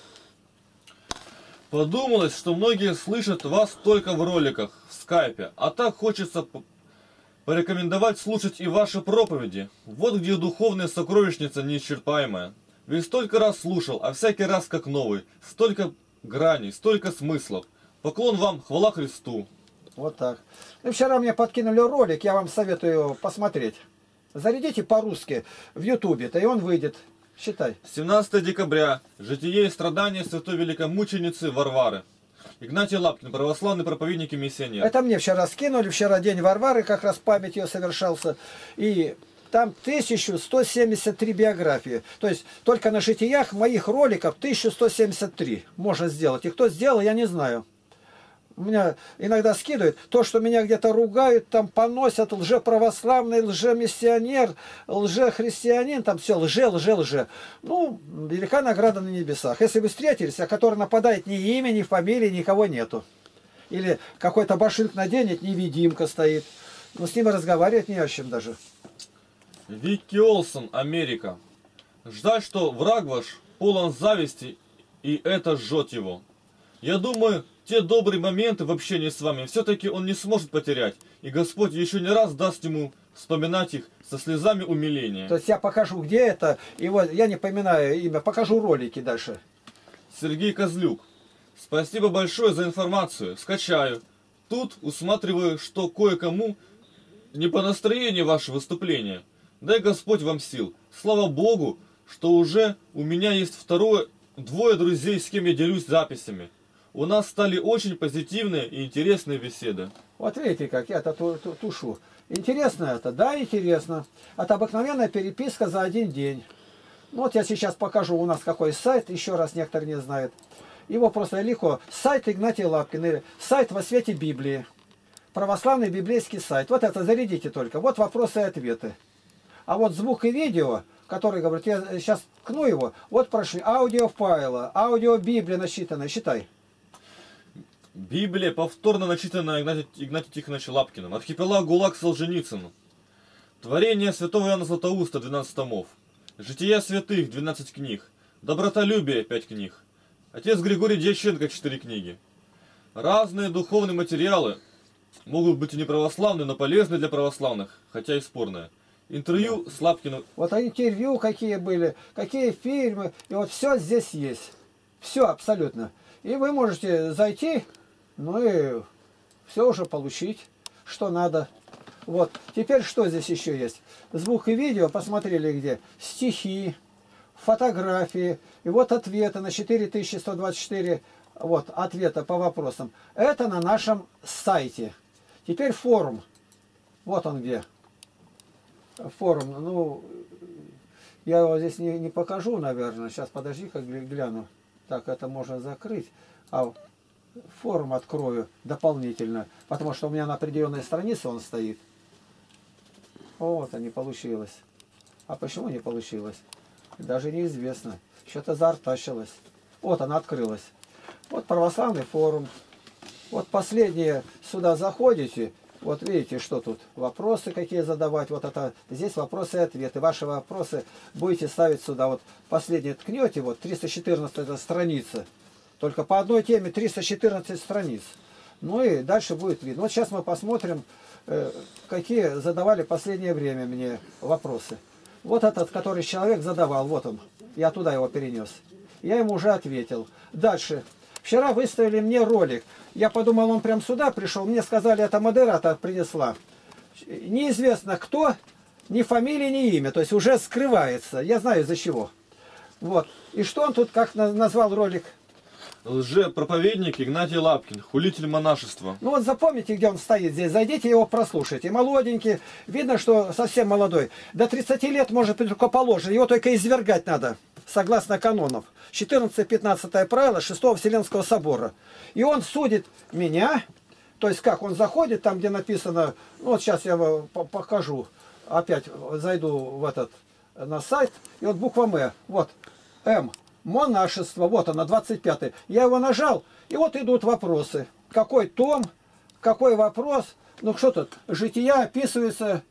[SPEAKER 2] Подумалось, что многие слышат вас только в роликах, в скайпе, а так хочется порекомендовать слушать и ваши проповеди. Вот где духовная сокровищница неисчерпаемая. Ведь столько раз слушал, а всякий раз как новый. Столько граней, столько смыслов. Поклон вам, хвала Христу.
[SPEAKER 1] Вот так. И вчера мне подкинули ролик, я вам советую его посмотреть. Зарядите по-русски в ютубе-то, и он выйдет. Считай.
[SPEAKER 2] семнадцатое декабря. Житие и страдания святой великомученицы Варвары. Игнатий Лапкин, православный проповедник и миссионер.
[SPEAKER 1] Это мне вчера скинули, вчера день Варвары, как раз память ее совершался. И там тысяча сто семьдесят три биографии. То есть только на житиях моих роликов тысяча сто семьдесят три можно сделать. И кто сделал, я не знаю. У меня иногда скидывают то, что меня где-то ругают, там поносят, лжеправославный, лжемиссионер, лжехристианин, там все, лже, лже, лже. Ну, велика награда на небесах. Если вы встретились, а который нападает ни имя, ни фамилии, никого нету. Или какой-то башилк наденет, невидимка стоит. Ну, с ним разговаривать не о чем даже.
[SPEAKER 2] Вики Олсон, Америка. Жаль, что враг ваш полон зависти, и это жжет его. Я думаю, те добрые моменты в общении с вами все-таки он не сможет потерять. И Господь еще не раз даст ему вспоминать их со слезами умиления.
[SPEAKER 1] То есть я покажу, где это, и вот я не поминаю имя, покажу ролики дальше.
[SPEAKER 2] Сергей Козлюк. Спасибо большое за информацию. Скачаю. Тут усматриваю, что кое-кому не по настроению ваше выступление. Дай Господь вам сил. Слава Богу, что уже у меня есть второе, двое друзей, с кем я делюсь записями. У нас стали очень позитивные и интересные беседы.
[SPEAKER 1] Вот видите, как я это тушу. Интересно это? Да, интересно. Это обыкновенная переписка за один день. Ну, вот я сейчас покажу у нас какой сайт, еще раз некоторые не знают. Его просто легко. Сайт Игнатия Лапкина, сайт во свете Библии. Православный библейский сайт. Вот это зарядите только. Вот вопросы и ответы. А вот звук и видео, который говорит, я сейчас ткну его, вот прошли аудиофайлы, аудио Библия насчитанная, считай.
[SPEAKER 2] Библия повторно начитана Игнатием Игнатием Тихоновичем Лапкиным. Архипелаг ГУЛАГ Солженицын. Творение святого Иоанна Златоуста двенадцать томов. Жития святых двенадцать книг. Добротолюбие пять книг. Отец Григорий Дьяченко четыре книги. Разные духовные материалы могут быть и не православные, но полезны для православных, хотя и спорные. Интервью да. с Лапкиным.
[SPEAKER 1] Вот интервью какие были, какие фильмы, и вот все здесь есть. Все абсолютно. И вы можете зайти, ну и все уже получить, что надо. Вот. Теперь что здесь еще есть? Звук и видео, посмотрели где? Стихи, фотографии. И вот ответы на четыре тысячи сто двадцать четыре вот, ответа по вопросам. Это на нашем сайте. Теперь форум. Вот он где. Форум. Ну, я его здесь не, не покажу, наверное. Сейчас подожди, как гляну. Так, это можно закрыть. А форум открою дополнительно. Потому что у меня на определенной странице он стоит. Вот, а не получилось. А почему не получилось? Даже неизвестно. Что-то заортачилось. Вот она открылась. Вот православный форум. Вот последние сюда заходите. Вот видите, что тут. Вопросы какие задавать. Вот это. Здесь вопросы и ответы. Ваши вопросы будете ставить сюда. Вот последние ткнете. Вот триста четырнадцатая страница. Только по одной теме триста четырнадцать страниц. Ну и дальше будет видно. Вот сейчас мы посмотрим, какие задавали последнее время мне вопросы. Вот этот, который человек задавал. Вот он. Я туда его перенес. Я ему уже ответил. Дальше. Вчера выставили мне ролик. Я подумал, он прям сюда пришел. Мне сказали, это модератор принесла. Неизвестно кто, ни фамилия, ни имя. То есть уже скрывается. Я знаю из-за чего. Вот. И что он тут как назвал ролик?
[SPEAKER 2] Лжепроповедник Игнатий Лапкин, хулитель монашества.
[SPEAKER 1] Ну вот запомните, где он стоит здесь. Зайдите его прослушайте. Молоденький. Видно, что совсем молодой. До тридцати лет может быть только положено. Его только извергать надо. Согласно канонов. четырнадцатое-пятнадцатое правило шестого Вселенского собора. И он судит меня. То есть как? Он заходит там, где написано... Ну вот сейчас я вам покажу. Опять зайду в этот на сайт. И вот буква М. Вот. М. Монашество. Вот она, двадцать пятый. Я его нажал. И вот идут вопросы. какой том, какой вопрос. Ну что тут? Жития описывается.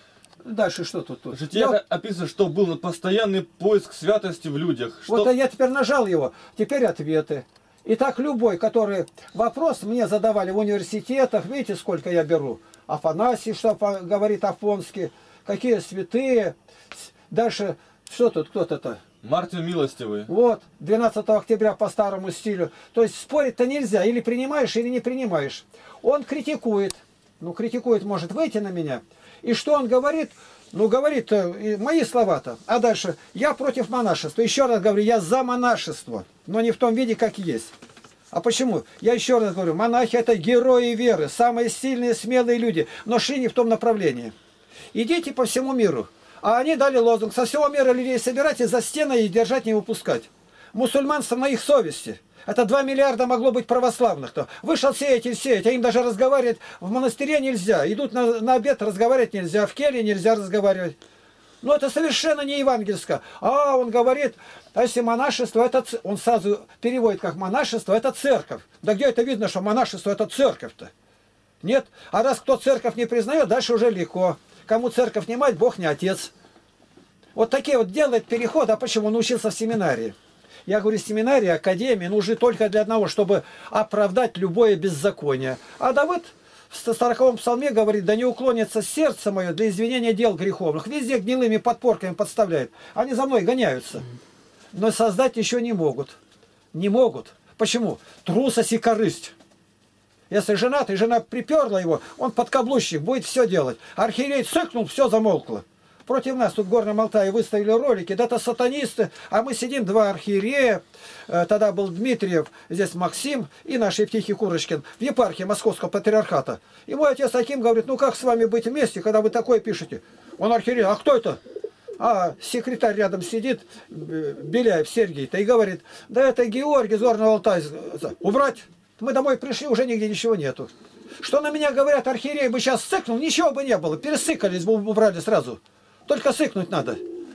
[SPEAKER 1] Дальше что тут? тут?
[SPEAKER 2] Жития я... описывает, что был постоянный поиск святости в людях. Что...
[SPEAKER 1] Вот я теперь нажал его. Теперь ответы. Итак, любой, который вопрос мне задавали в университетах, видите, сколько я беру. Афанасий, что говорит Афонский, какие святые. Дальше, что тут, кто-то-то?
[SPEAKER 2] Мартин Милостивый.
[SPEAKER 1] Вот, двенадцатого октября по старому стилю. То есть спорить-то нельзя, или принимаешь, или не принимаешь. Он критикует, ну критикует, может выйти на меня. И что он говорит? Ну говорит, мои слова-то. А дальше, я против монашества. Еще раз говорю, я за монашество, но не в том виде, как есть. А почему? Я еще раз говорю, монахи это герои веры, самые сильные, смелые люди, но шли не в том направлении. Идите по всему миру. А они дали лозунг, со всего мира людей собирать и за стеной и держать, не выпускать. Мусульманство на их совести. Это два миллиарда могло быть православных-то. Вышел сеять и сеять, а им даже разговаривать в монастыре нельзя. Идут на, на обед, разговаривать нельзя, в келье нельзя разговаривать. Но это совершенно не евангельско. А он говорит, а если монашество, это он сразу переводит как монашество, это церковь. Да где это видно, что монашество это церковь-то? Нет. А раз кто церковь не признает, дальше уже легко. Кому церковь не мать, Бог не отец. Вот такие вот делает переход. А почему? Он учился в семинарии. Я говорю, семинарии, академии нужны только для одного, чтобы оправдать любое беззаконие. А Давид в сороковом псалме говорит, да не уклонится сердце мое для извинения дел греховных. Везде гнилыми подпорками подставляют. Они за мной гоняются. Но создать еще не могут. Не могут. Почему? Трусость и корысть. Если женат, и жена приперла его, он подкаблучник, будет все делать. Архиерей цыкнул, все замолкло. Против нас тут в Горном Алтае выставили ролики, да это сатанисты, а мы сидим, два архиерея, тогда был Дмитриев, здесь Максим и наш Евтихий Курочкин в епархии Московского патриархата. И мой отец Аким говорит, ну как с вами быть вместе, когда вы такое пишете? Он архиерей, а кто это? А секретарь рядом сидит, Беляев Сергей-то, и говорит, да это Георгий из Горного Алтая. Убрать! Мы домой пришли, уже нигде ничего нету. Что на меня говорят, архиерей бы сейчас сыкнул, ничего бы не было, пересыкались бы, убрали сразу. Только сыкнуть надо.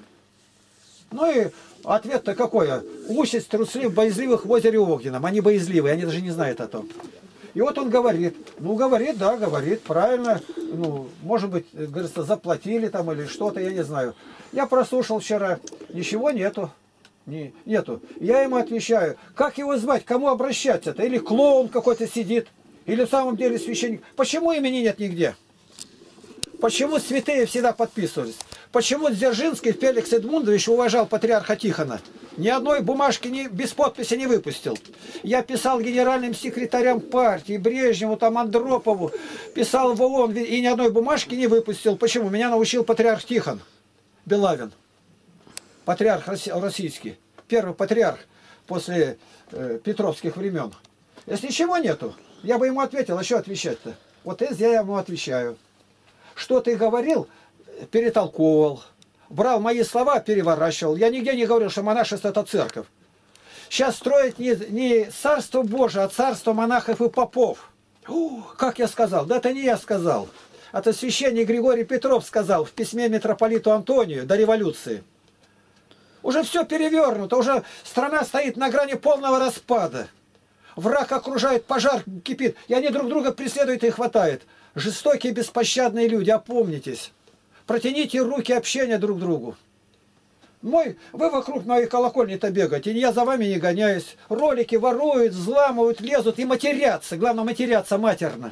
[SPEAKER 1] Ну и ответ-то какой? Участь труслив, боязливых в озере Огненном. Они боязливые, они даже не знают о том. И вот он говорит. Ну, говорит, да, говорит, правильно. Ну, может быть, говорится, заплатили там или что-то, я не знаю. Я прослушал вчера, ничего нету. Не, нету. Я ему отвечаю, как его звать, кому обращаться-то? Или клоун какой-то сидит, или в самом деле священник. Почему имени нет нигде? Почему святые всегда подписывались? Почему Дзержинский Феликс Эдмундович уважал патриарха Тихона? Ни одной бумажки не, без подписи не выпустил. Я писал генеральным секретарям партии, Брежневу, там, Андропову, писал в ООН и ни одной бумажки не выпустил. Почему? Меня научил патриарх Тихон Белавин. Патриарх российский. Первый патриарх после э, петровских времен. Если ничего нету, я бы ему ответил, а что отвечать-то? Вот это я ему отвечаю. Что ты говорил, перетолковывал. Брал мои слова, переворачивал. Я нигде не говорил, что монашество это церковь. Сейчас строить не, не царство Божие, а царство монахов и попов. О, как я сказал? Да это не я сказал. Это священник Григорий Петров сказал в письме митрополиту Антонию до революции. Уже все перевернуто, уже страна стоит на грани полного распада. Враг окружает, пожар кипит, и они друг друга преследуют и хватают. Жестокие, беспощадные люди, опомнитесь. Протяните руки общения друг другу. Мой, вы вокруг моей колокольни-то бегаете, и я за вами не гоняюсь. Ролики воруют, взламывают, лезут и матерятся. Главное, матерятся матерно.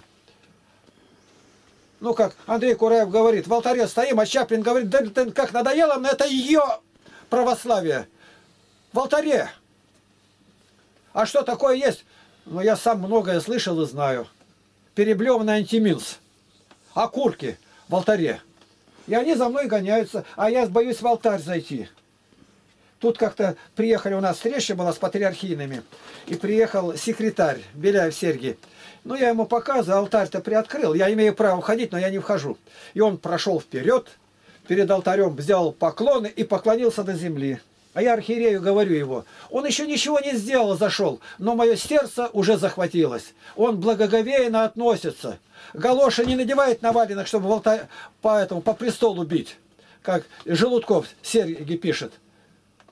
[SPEAKER 1] Ну, как Андрей Кураев говорит, в алтаре стоим, а Чаплин говорит, да, да как надоело, но это ее православие. В алтаре. А что такое есть? Ну, я сам многое слышал и знаю. Переблеванный антиминс. Окурки в алтаре. И они за мной гоняются, а я боюсь в алтарь зайти. Тут как-то приехали, у нас встреча была с патриархийными, и приехал секретарь Беляев Сергей. Ну, я ему показываю, алтарь-то приоткрыл, я имею право входить, но я не вхожу. И он прошел вперед, перед алтарем сделал поклоны и поклонился до земли. А я архиерею говорю его, он еще ничего не сделал, зашел, но мое сердце уже захватилось. Он благоговейно относится. Галоши не надевает на валенок, чтобы алтарь, по, этому, по престолу бить, как Желудков Сергий пишет.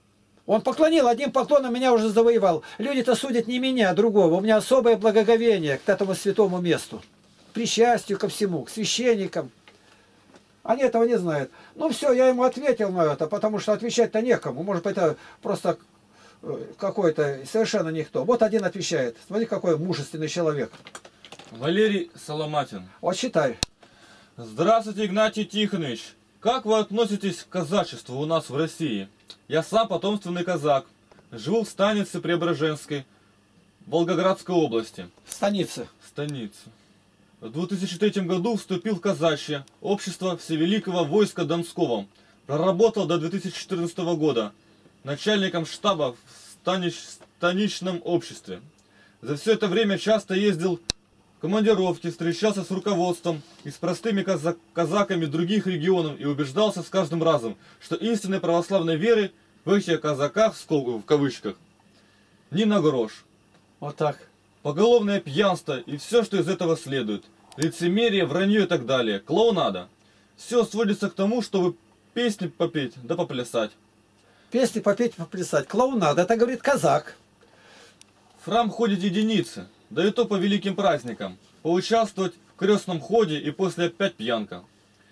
[SPEAKER 1] Он поклонил, одним поклоном меня уже завоевал. Люди-то судят не меня, а другого. У меня особое благоговение к этому святому месту. К причастию ко всему, к священникам. Они этого не знают. Ну все, я ему ответил на это, потому что отвечать-то некому. Может быть, это просто какой-то совершенно никто. Вот один отвечает. Смотри, какой мужественный человек.
[SPEAKER 2] Валерий Соломатин.
[SPEAKER 1] Вот читай.
[SPEAKER 2] Здравствуйте, Игнатий Тихонович. Как вы относитесь к казачеству у нас в России? Я сам потомственный казак. Живу в станице Преображенской, Волгоградской области.
[SPEAKER 1] Станица.
[SPEAKER 2] Станица. В две тысячи третьем году вступил в казачье общество Всевеликого войска Донского. Проработал до две тысячи четырнадцатого года начальником штаба в станич... станичном обществе. За все это время часто ездил в командировки, встречался с руководством и с простыми казак... казаками других регионов и убеждался с каждым разом, что истинной православной веры в этих казаках, в кавычках, ни на грош.
[SPEAKER 1] Вот так.
[SPEAKER 2] Поголовное пьянство и все, что из этого следует. Лицемерие, вранье и так далее. Клоунада. Все сводится к тому, чтобы песни попеть да поплясать.
[SPEAKER 1] Песни попеть, поплясать. Клоунада, это говорит казак.
[SPEAKER 2] В храм ходят единицы, да и то по великим праздникам. Поучаствовать в крестном ходе и после опять пьянка.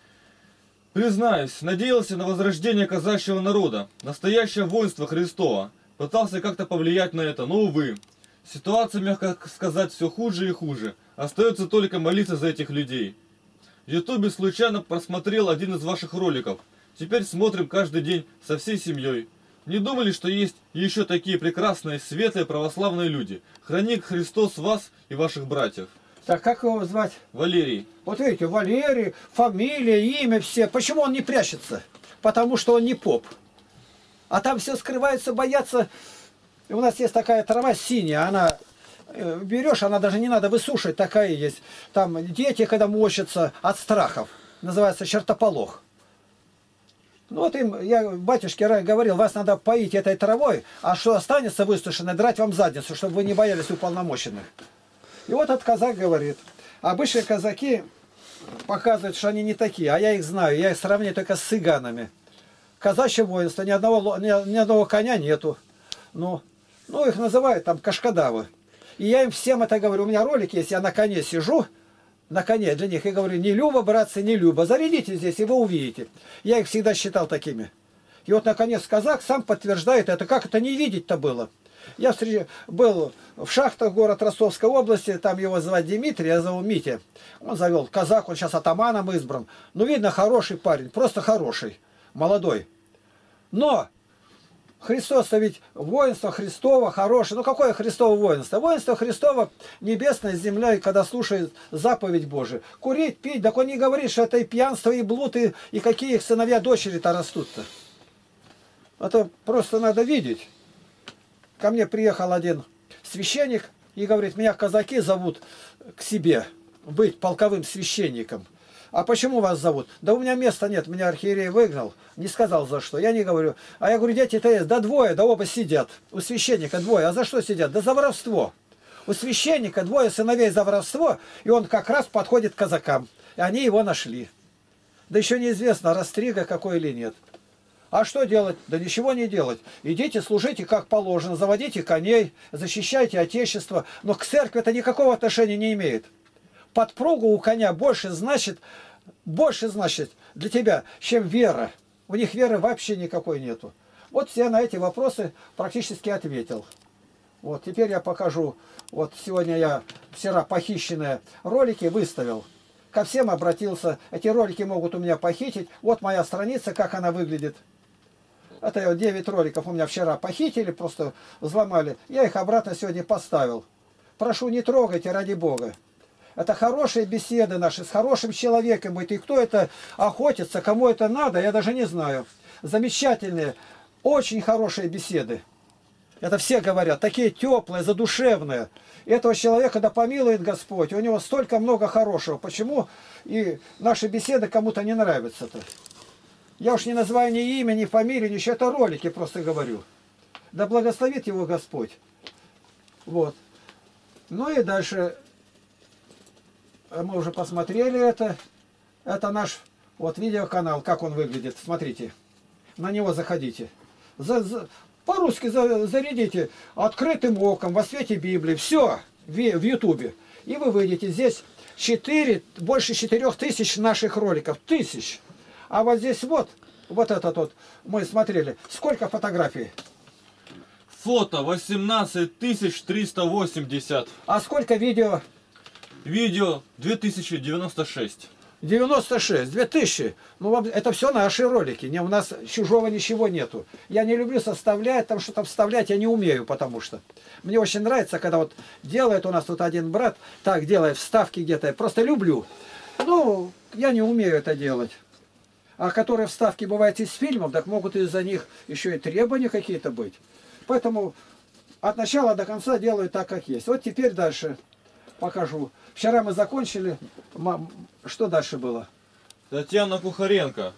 [SPEAKER 2] Признаюсь, надеялся на возрождение казачьего народа, настоящее воинство Христова. Пытался как-то повлиять на это, но увы. Ситуация, мягко сказать, все хуже и хуже. Остается только молиться за этих людей. В Ютубе случайно просмотрел один из ваших роликов. Теперь смотрим каждый день со всей семьей. Не думали, что есть еще такие прекрасные, светлые православные люди? Храни Христос вас и ваших братьев.
[SPEAKER 1] Так как его звать?
[SPEAKER 2] Валерий.
[SPEAKER 1] Вот видите, Валерий, фамилия, имя, все. Почему он не прячется? Потому что он не поп. А там все скрываются, боятся. И у нас есть такая трава синяя, она берешь, она даже не надо высушивать, такая есть. Там дети, когда мочатся от страхов, называется чертополох. Ну вот им, я батюшке говорил, вас надо поить этой травой, а что останется высушенной, драть вам задницу, чтобы вы не боялись уполномоченных. И вот этот казак говорит. Обычные казаки показывают, что они не такие, а я их знаю, я их сравниваю только с цыганами. Казачье воинство, ни одного, ни, ни одного коня нету. Ну, ну, их называют там кашкадавы. И я им всем это говорю. У меня ролик есть, я на коне сижу, на коне для них, и говорю, не любо, братцы, не любо. Зарядите здесь, и вы увидите. Я их всегда считал такими. И вот, наконец, казак сам подтверждает это. Как это не видеть-то было? Я встреч... был в Шахтах, город Ростовской области, там его звать Дмитрий, я зову Митя. Он завел казак, он сейчас атаманом избран. Ну, видно, хороший парень, просто хороший, молодой. Но Христос-то ведь воинство Христово хорошее. Ну какое Христово воинство? Воинство Христово небесное с землей, когда слушает заповедь Божию. Курить, пить, так он не говорит, что это и пьянство, и блуд, и, и какие их сыновья, дочери-то растут-то. Это просто надо видеть. Ко мне приехал один священник и говорит, меня казаки зовут к себе, быть полковым священником. А почему вас зовут? Да у меня места нет, меня архиерей выгнал. Не сказал за что. Я не говорю. А я говорю, дети-то есть. Да двое, да оба сидят. У священника двое. А за что сидят? Да за воровство. У священника двое сыновей за воровство, и он как раз подходит к казакам. И они его нашли. Да еще неизвестно, растрига какой или нет. А что делать? Да ничего не делать. Идите, служите как положено, заводите коней, защищайте отечество. Но к церкви это никакого отношения не имеет. Подпругу у коня больше значит, больше значит для тебя, чем вера. У них веры вообще никакой нету. Вот я на эти вопросы практически ответил. Вот теперь я покажу. Вот сегодня я вчера похищенные ролики выставил. Ко всем обратился. Эти ролики могут у меня похитить. Вот моя страница, как она выглядит. Это девять роликов у меня вчера похитили, просто взломали. Я их обратно сегодня поставил. Прошу, не трогайте, ради Бога. Это хорошие беседы наши, с хорошим человеком быть. И кто это охотится, кому это надо, я даже не знаю. Замечательные, очень хорошие беседы. Это все говорят, такие теплые, задушевные. Этого человека да помилует Господь. У него столько много хорошего. Почему и наши беседы кому-то не нравятся-то? Я уж не называю ни имя, ни фамилию, ничего. Это ролики просто говорю. Да благословит его Господь. Вот. Ну и дальше... Мы уже посмотрели это. Это наш вот видеоканал, как он выглядит. Смотрите. На него заходите. За, за, По-русски зарядите открытым оком, во свете Библии. Все в Ютубе. И вы выйдете. Здесь четыре, больше четырех тысяч наших роликов. Тысяч. А вот здесь вот, вот этот вот, мы смотрели. Сколько фотографий?
[SPEAKER 2] Фото восемнадцать тысяч триста восемьдесят.
[SPEAKER 1] А сколько видео?
[SPEAKER 2] Видео две тысячи девяносто шесть.
[SPEAKER 1] девяносто шесть, две тысячи. Ну, это все наши ролики. Не, у нас чужого ничего нету. Я не люблю составлять, там что-то вставлять я не умею, потому что. Мне очень нравится, когда вот делает у нас тут один брат, так делает вставки где-то. Я просто люблю. Ну, я не умею это делать. А которые вставки бывают из фильмов, так могут из-за них еще и требования какие-то быть. Поэтому от начала до конца делаю так, как есть. Вот теперь дальше покажу. Вчера мы закончили. Что дальше было?
[SPEAKER 2] Татьяна Кухаренко.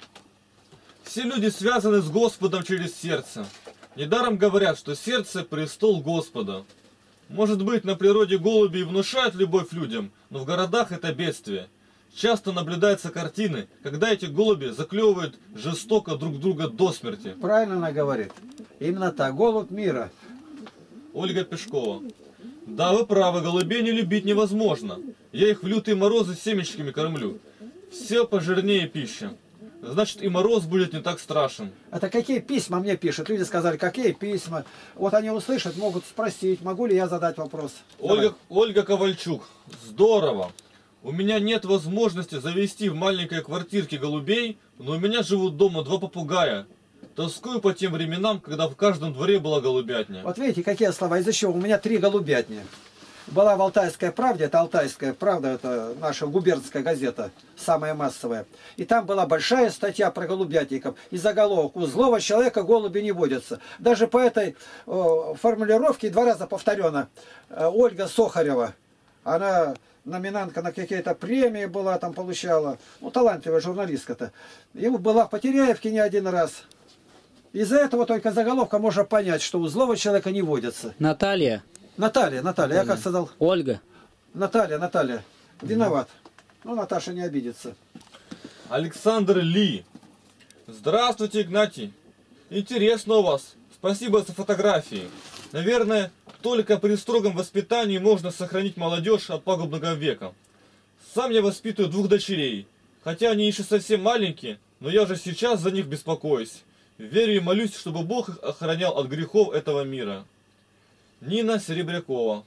[SPEAKER 2] Все люди связаны с Господом через сердце. Недаром говорят, что сердце – престол Господа. Может быть, на природе голуби внушают любовь людям, но в городах это бедствие. Часто наблюдаются картины, когда эти голуби заклевывают жестоко друг друга до смерти.
[SPEAKER 1] Правильно она говорит. Именно так. Голубь мира.
[SPEAKER 2] Ольга Пешкова. Да, вы правы, голубей не любить невозможно. Я их в лютые морозы семечками кормлю. Все пожирнее пища. Значит, и мороз будет не так страшен.
[SPEAKER 1] Это какие письма мне пишут? Люди сказали, какие письма? Вот они услышат, могут спросить, могу ли я задать вопрос.
[SPEAKER 2] Ольга, Ольга Ковальчук. Здорово. У меня нет возможности завести в маленькой квартирке голубей, но у меня живут дома два попугая. Тоскую по тем временам, когда в каждом дворе была голубятня.
[SPEAKER 1] Вот видите, какие слова. Из-за чего? У меня три голубятни. Была в «Алтайская правде», это «Алтайская правда», это наша губернская газета, самая массовая. И там была большая статья про голубятников. И заголовок: «У злого человека голуби не водятся». Даже по этой о, формулировке два раза повторено. Ольга Сохарева, она номинантка на какие-то премии была, там получала. Ну, талантливая журналистка-то. Ему была в Потеряевке не один раз. Из-за этого только заголовка можно понять, что у злого человека не водятся.
[SPEAKER 3] Наталья.
[SPEAKER 1] Наталья, Наталья, я как сказал?
[SPEAKER 3] Ольга.
[SPEAKER 1] Наталья, Наталья. Виноват. Ну, Наташа не обидится.
[SPEAKER 2] Александр Ли. Здравствуйте, Игнатий. Интересно у вас. Спасибо за фотографии. Наверное, только при строгом воспитании можно сохранить молодежь от пагубного века. Сам я воспитываю двух дочерей. Хотя они еще совсем маленькие, но я уже сейчас за них беспокоюсь. Верю и молюсь, чтобы Бог их охранял от грехов этого мира. Нина Серебрякова.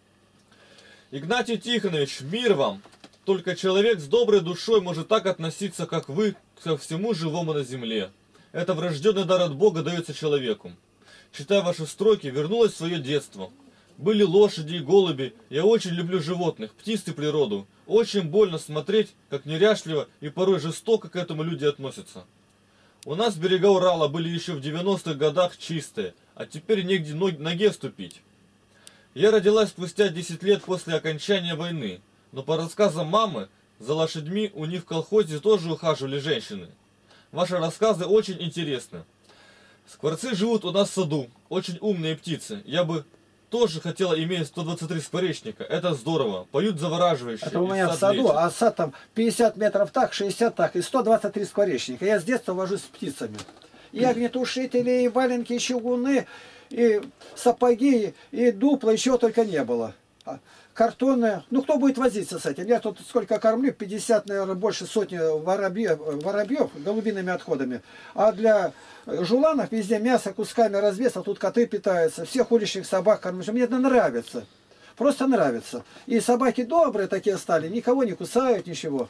[SPEAKER 2] Игнатий Тихонович, мир вам! Только человек с доброй душой может так относиться, как вы, ко всему живому на земле. Это врожденный дар от Бога дается человеку. Читая ваши строки, вернулось в свое детство. Были лошади и голуби. Я очень люблю животных, птиц и природу. Очень больно смотреть, как неряшливо и порой жестоко к этому люди относятся. У нас берега Урала были еще в девяностых годах чистые, а теперь негде ноге ступить. Я родилась спустя десять лет после окончания войны, но по рассказам мамы, за лошадьми у них в колхозе тоже ухаживали женщины. Ваши рассказы очень интересны. Скворцы живут у нас в саду, очень умные птицы. Я бы тоже хотела иметь сто двадцать три скворечника. Это здорово. Поют завораживающе.
[SPEAKER 1] Это у меня в саду, лечит. А сад там пятьдесят метров так, шестьдесят так, и сто двадцать три скворечника. Я с детства вожусь с птицами. И огнетушители, и валенки, и чугуны, и сапоги, и дупла, еще только не было. Картонные. Ну, кто будет возиться с этим? Я тут сколько кормлю, пятьдесят, наверное, больше сотни воробьев, воробьев голубиными отходами. А для жуланов везде мясо кусками развеса, тут коты питаются, всех уличных собак кормлю. Мне это нравится. Просто нравится. И собаки добрые такие стали, никого не кусают, ничего.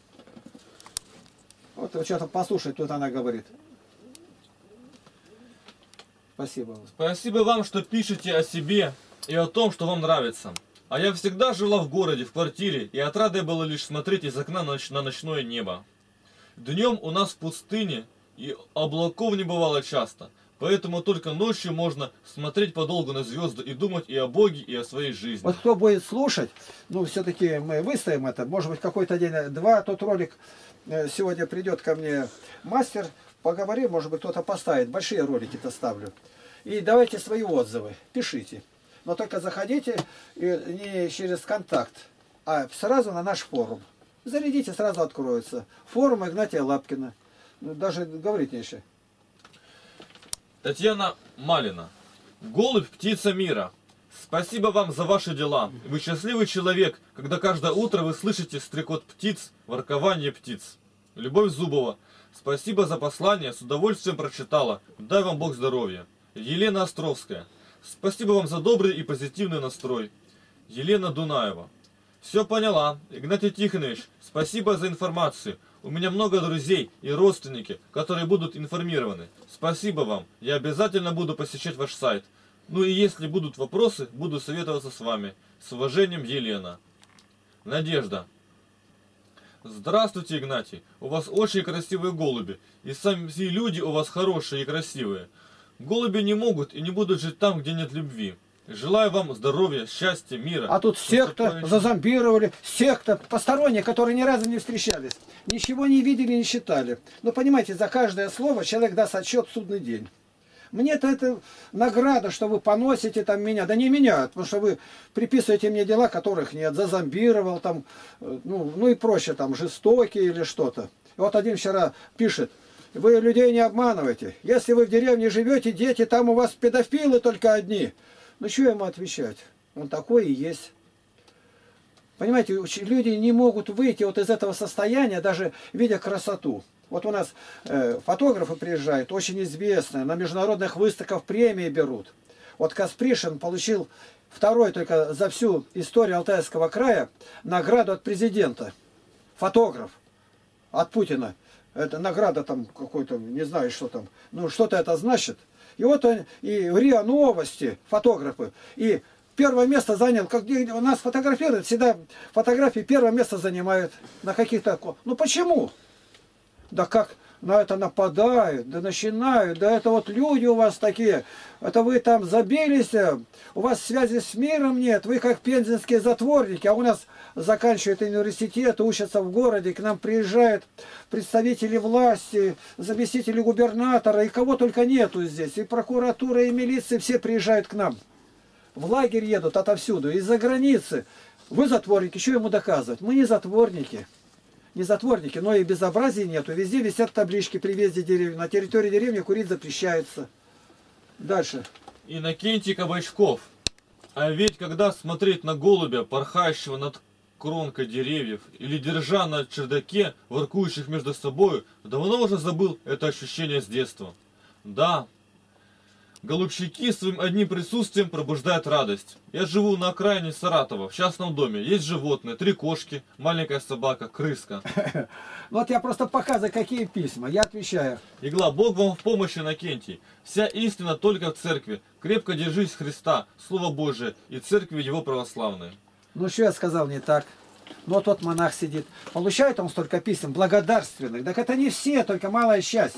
[SPEAKER 1] Вот что-то послушать, тут она говорит. Спасибо.
[SPEAKER 2] Спасибо вам, что пишете о себе и о том, что вам нравится. А я всегда жила в городе, в квартире, и отрадой было лишь смотреть из окна на, ноч на ночное небо. Днем у нас в пустыне, и облаков не бывало часто, поэтому только ночью можно смотреть подолгу на звезды и думать и о Боге, и о своей жизни.
[SPEAKER 1] Вот кто будет слушать, ну, все-таки мы выставим это, может быть, какой-то день, два, тот ролик, сегодня придет ко мне мастер, поговорим, может быть, кто-то поставит, большие ролики-то ставлю. И давайте свои отзывы, пишите. Но только заходите и не через контакт, а сразу на наш форум. Зарядите, сразу откроется. Форум Игнатия Лапкина. Даже говорить нечего.
[SPEAKER 2] Татьяна Малина. Голубь, птица мира. Спасибо вам за ваши дела. Вы счастливый человек, когда каждое утро вы слышите стрекот птиц, воркование птиц. Любовь Зубова. Спасибо за послание, с удовольствием прочитала. Дай вам Бог здоровья. Елена Островская. Спасибо вам за добрый и позитивный настрой. Елена Дунаева. Все поняла. Игнатий Тихонович, спасибо за информацию. У меня много друзей и родственники, которые будут информированы. Спасибо вам. Я обязательно буду посещать ваш сайт. Ну и если будут вопросы, буду советоваться с вами. С уважением, Елена. Надежда. Здравствуйте, Игнатий. У вас очень красивые голуби. И сами все люди у вас хорошие и красивые. Голуби не могут и не будут жить там, где нет любви. Желаю вам здоровья, счастья, мира.
[SPEAKER 1] А тут секта зазомбировали, секта посторонние, которые ни разу не встречались. Ничего не видели, не считали. Но понимаете, за каждое слово человек даст отчет в судный день. Мне-то это награда, что вы поносите там меня. Да не меня, потому что вы приписываете мне дела, которых нет. Зазомбировал там, ну, ну и проще, там, жестокие или что-то. Вот один вчера пишет: вы людей не обманываете. Если вы в деревне живете, дети, там у вас педофилы только одни. Ну что ему отвечать? Он такой и есть. Понимаете, люди не могут выйти вот из этого состояния, даже видя красоту. Вот у нас э, фотографы приезжают, очень известные, на международных выставках премии берут. Вот Каспришин получил второй только за всю историю Алтайского края награду от президента. Фотограф от Путина. Это награда там какой-то, не знаю, что там. Ну, что-то это значит. И вот он, и РИА Новости, фотографы. И первое место занял, как у нас фотографируют, всегда фотографии первое место занимают на каких-то... Ну почему? Да как на это нападают, да начинают, да это вот люди у вас такие, это вы там забились, у вас связи с миром нет, вы как пензенские затворники, а у нас заканчивают университет, учатся в городе, к нам приезжают представители власти, заместители губернатора, и кого только нету здесь, и прокуратура, и милиция, все приезжают к нам. В лагерь едут отовсюду, из-за границы. Вы затворники, что ему доказывать? Мы не затворники. Не затворники, но и безобразия нету. Везде висят таблички при въезде в деревню. На территории деревни курить запрещается. Дальше.
[SPEAKER 2] Иннокентий Кабачков. А ведь когда смотреть на голубя, порхающего над кронкой деревьев, или держа на чердаке, воркующих между собой, давно уже забыл это ощущение с детства. Да, голубчики своим одним присутствием пробуждают радость. Я живу на окраине Саратова, в частном доме. Есть животные, три кошки, маленькая собака, крыска.
[SPEAKER 1] Вот я просто показываю, какие письма. Я отвечаю.
[SPEAKER 2] Игла, Бог вам в помощь, Иннокентий. Вся истина только в церкви. Крепко держись Христа, Слово Божие и церкви его православной.
[SPEAKER 1] Ну что я сказал не так? Ну вот тот монах сидит. Получает он столько писем благодарственных. Так это не все, только малая часть.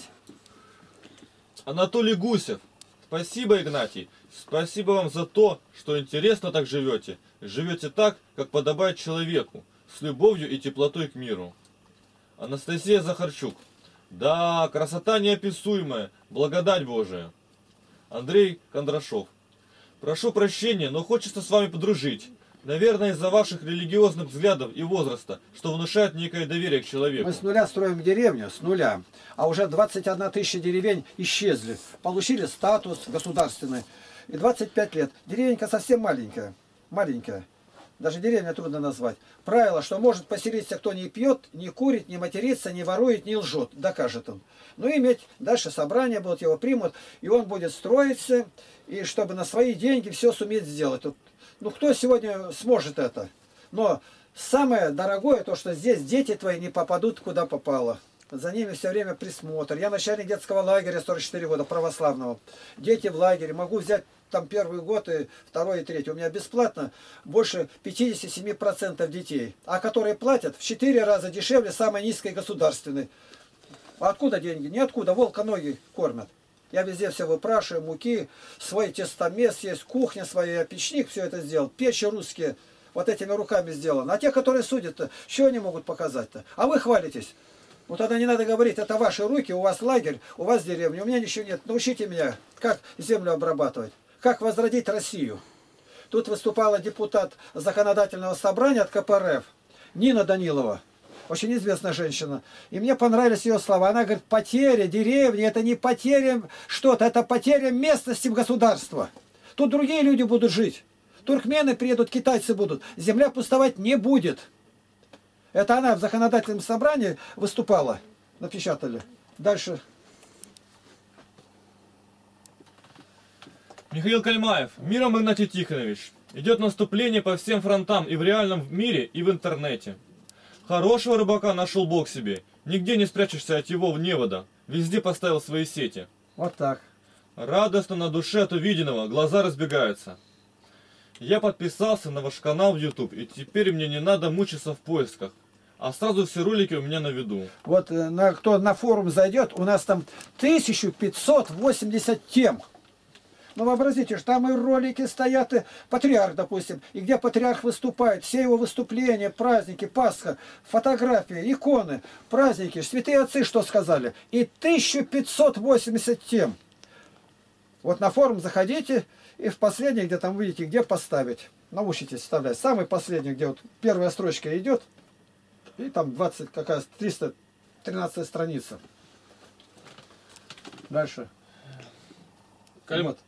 [SPEAKER 2] Анатолий Гусев. Спасибо, Игнатий. Спасибо вам за то, что интересно так живете. Живете так, как подобает человеку, с любовью и теплотой к миру. Анастасия Захарчук. Да, красота неописуемая, благодать Божия. Андрей Кондрашов. Прошу прощения, но хочется с вами подружить. Наверное, из-за ваших религиозных взглядов и возраста, что внушает некое доверие к человеку.
[SPEAKER 1] Мы с нуля строим деревню, с нуля. А уже двадцать одна тысяча деревень исчезли. Получили статус государственный. И двадцать пять лет. Деревенька совсем маленькая. Маленькая. Даже деревня трудно назвать. Правило, что может поселиться, кто не пьет, не курит, не матерится, не ворует, не лжет. Докажет он. Ну и иметь дальше собрание будут, его примут. И он будет строиться. И чтобы на свои деньги все суметь сделать. Ну, кто сегодня сможет это? Но самое дорогое, то, что здесь дети твои не попадут куда попало. За ними все время присмотр. Я начальник детского лагеря сорок четыре года, православного. Дети в лагере. Могу взять там первый год, и второй, и третий. У меня бесплатно больше пятидесяти семи процентов детей. А которые платят в четыре раза дешевле самой низкой государственной. А откуда деньги? Ниоткуда. Волка ноги кормят. Я везде все выпрашиваю, муки, свой тестомес есть, кухня своя, печник все это сделал, печи русские, вот этими руками сделаны. А те, которые судят-то, что они могут показать-то? А вы хвалитесь. Ну тогда не надо говорить, это ваши руки, у вас лагерь, у вас деревня, у меня ничего нет. Научите меня, как землю обрабатывать, как возродить Россию. Тут выступала депутат законодательного собрания от ка пэ эр эф, Нина Данилова. очень известная женщина. И мне понравились ее слова. Она говорит, потеря деревни, это не потеря что-то, это потеря местности в государстве. Тут другие люди будут жить. Туркмены приедут, китайцы будут. Земля пустовать не будет. Это она в законодательном собрании выступала. Напечатали. Дальше.
[SPEAKER 2] Михаил Кальмаев. Миром, Игнатий Тихонович. Идет наступление по всем фронтам и в реальном мире, и в интернете. Хорошего рыбака нашел Бог себе. Нигде не спрячешься от его невода. Везде поставил свои сети.
[SPEAKER 1] Вот так.
[SPEAKER 2] Радостно на душе от увиденного, глаза разбегаются. Я подписался на ваш канал в YouTube, и теперь мне не надо мучиться в поисках. А сразу все ролики у меня на виду.
[SPEAKER 1] Вот на, кто на форум зайдет, у нас там тысяча пятьсот восемьдесят тем. Ну, вообразите, что там и ролики стоят, и патриарх, допустим, и где патриарх выступает, все его выступления, праздники, Пасха, фотографии, иконы, праздники, святые отцы что сказали. И тысяча пятьсот восемьдесят тем. Вот на форум заходите, и в последний, где там видите, где поставить. Научитесь вставлять. Самый последний, где вот первая строчка идет, и там двадцать, какая триста тринадцатая страница. Дальше.
[SPEAKER 2] Калим...
[SPEAKER 1] Вот.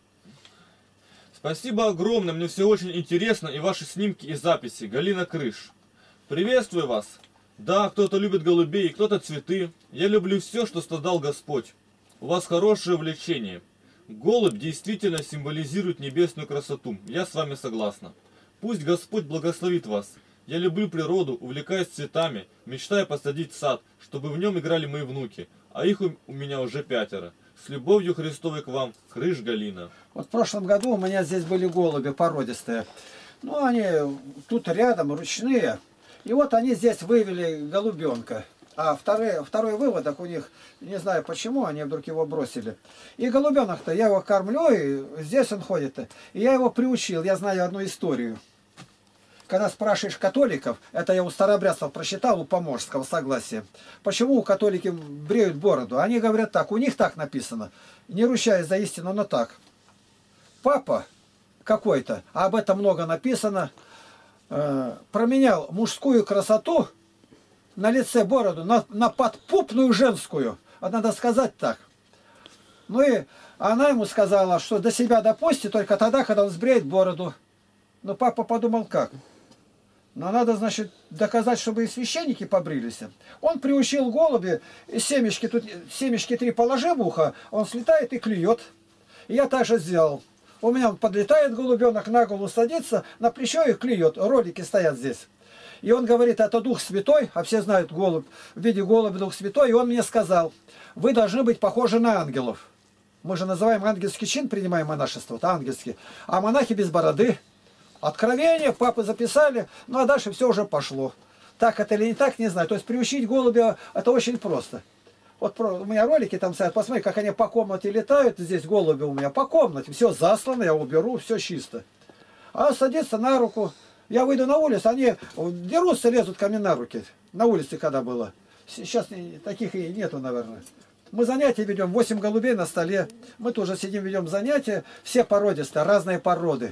[SPEAKER 2] Спасибо огромное, мне все очень интересно, и ваши снимки и записи. Галина Крыш. Приветствую вас. Да, кто-то любит голубей, кто-то цветы. Я люблю все, что создал Господь. У вас хорошее увлечение. Голубь действительно символизирует небесную красоту. Я с вами согласна. Пусть Господь благословит вас. Я люблю природу, увлекаюсь цветами, мечтаю посадить сад, чтобы в нем играли мои внуки. А их у меня уже пятеро. С любовью Христовой к вам, Крыш Галина.
[SPEAKER 1] Вот в прошлом году у меня здесь были голуби породистые. Ну, они тут рядом, ручные. И вот они здесь вывели голубенка. А второй, второй выводок у них, не знаю почему, они вдруг его бросили. И голубенок-то, я его кормлю, и здесь он ходит. И я его приучил, я знаю одну историю. Когда спрашиваешь католиков, это я у старообрядцев прочитал, у Поморского согласия, почему у католики бреют бороду? Они говорят так, у них так написано, не ручаясь за истину, но так. Папа какой-то, а об этом много написано, э, променял мужскую красоту на лице бороду на, на подпупную женскую. А надо сказать так. Ну и она ему сказала, что до себя допустит только тогда, когда он сбреет бороду. Но папа подумал, как? Но надо, значит, доказать, чтобы и священники побрились. Он приучил голуби, семечки, тут семечки три положи в ухо, он слетает и клюет. И я так же сделал. У меня он подлетает голубенок, на голову садится, на плечо и клюет. Ролики стоят здесь. И он говорит, это Дух Святой, а все знают голубь, в виде голубя Дух Святой. И он мне сказал, вы должны быть похожи на ангелов. Мы же называем ангельский чин, принимаем монашество, это ангельский. А монахи без бороды. Откровение, папы записали, ну а дальше все уже пошло. Так это или не так, не знаю. То есть приучить голубя, это очень просто. Вот у меня ролики там стоят, посмотри, как они по комнате летают, здесь голуби у меня по комнате, все заслано, я уберу, все чисто. А садится на руку, я выйду на улицу, они дерутся, лезут ко мне на руки. На улице когда было. Сейчас таких и нету, наверное. Мы занятия ведем, восемь голубей на столе. Мы тоже сидим, ведем занятия, все породистые, разные породы.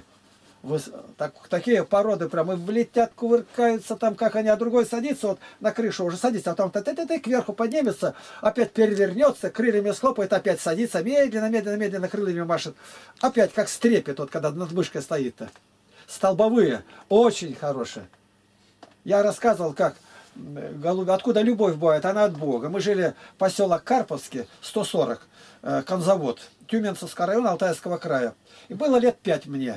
[SPEAKER 1] Так, такие породы прям и влетят, кувыркаются там, как они, а другой садится вот на крышу, уже садится, а там ты -ты -ты -ты, кверху поднимется, опять перевернется, крыльями схлопает, опять садится, медленно, медленно, медленно крыльями машет. Опять как стрепет, вот когда над мышкой стоит-то. Столбовые, очень хорошие. Я рассказывал, как голуби, откуда любовь бывает, она от Бога. Мы жили в поселок Карповский, сто сорок, конзавод, Тюменцевского района, Алтайского края. И было лет пять мне.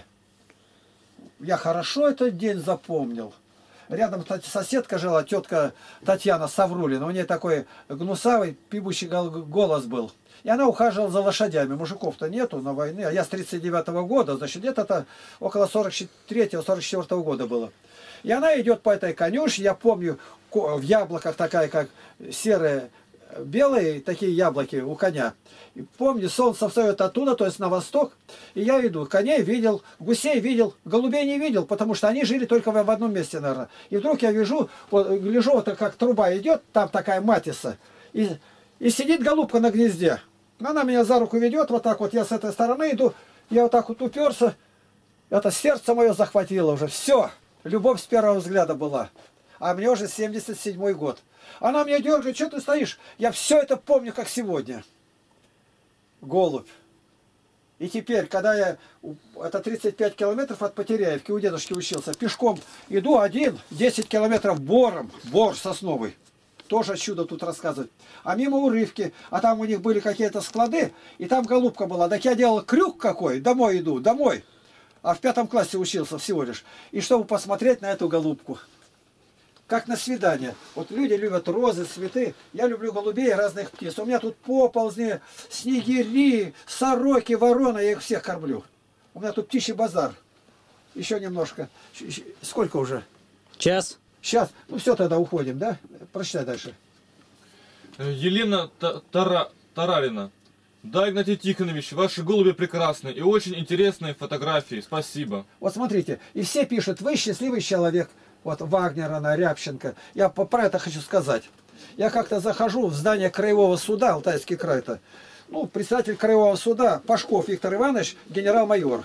[SPEAKER 1] Я хорошо этот день запомнил. Рядом, кстати, соседка жила, тетка Татьяна Саврулина. У нее такой гнусавый, пибущий голос был. И она ухаживала за лошадями. Мужиков-то нету на войне. А я с тридцать девятого года, значит, где-то около сорок третьего сорок четвёртого года было. И она идет по этой конюшне. Я помню, в яблоках такая, как серая, белые такие яблоки у коня. И помню, солнце встает оттуда, то есть на восток. И я иду. Коней видел, гусей видел, голубей не видел, потому что они жили только в одном месте, наверное. И вдруг я вижу, вот, гляжу, вот как труба идет, там такая матиса. И, и сидит голубка на гнезде. Она меня за руку ведет, вот так вот я с этой стороны иду. Я вот так вот уперся. Это сердце мое захватило уже. Все. Любовь с первого взгляда была. А мне уже семьдесят седьмой год. Она меня дергает, что ты стоишь? Я все это помню, как сегодня. Голубь. И теперь, когда я, это тридцать пять километров от Потеряевки, у дедушки учился, пешком иду один, десять километров бором, бор сосновый. Тоже чудо тут рассказывать. А мимо урывки, а там у них были какие-то склады, и там голубка была. Так я делал крюк какой, домой иду, домой. А в пятом классе учился всего лишь. И чтобы посмотреть на эту голубку. Как на свидание. Вот люди любят розы, цветы. Я люблю голубей и разных птиц. У меня тут поползни, снегири, сороки, вороны. Я их всех кормлю. У меня тут птичий базар. Еще немножко. Сколько уже?
[SPEAKER 3] Час.
[SPEAKER 1] Сейчас. Ну все, тогда уходим, да? Прочитай дальше.
[SPEAKER 2] Елена Тара... Тарарина. Да, Игнатий Тихонович, ваши голуби прекрасны и очень интересные фотографии. Спасибо.
[SPEAKER 1] Вот смотрите. И все пишут, вы счастливый человек. Вот Вагнер, она, Рябченко. Я про это хочу сказать. Я как-то захожу в здание краевого суда, Алтайский край-то. Ну, председатель краевого суда Пашков Виктор Иванович, генерал-майор.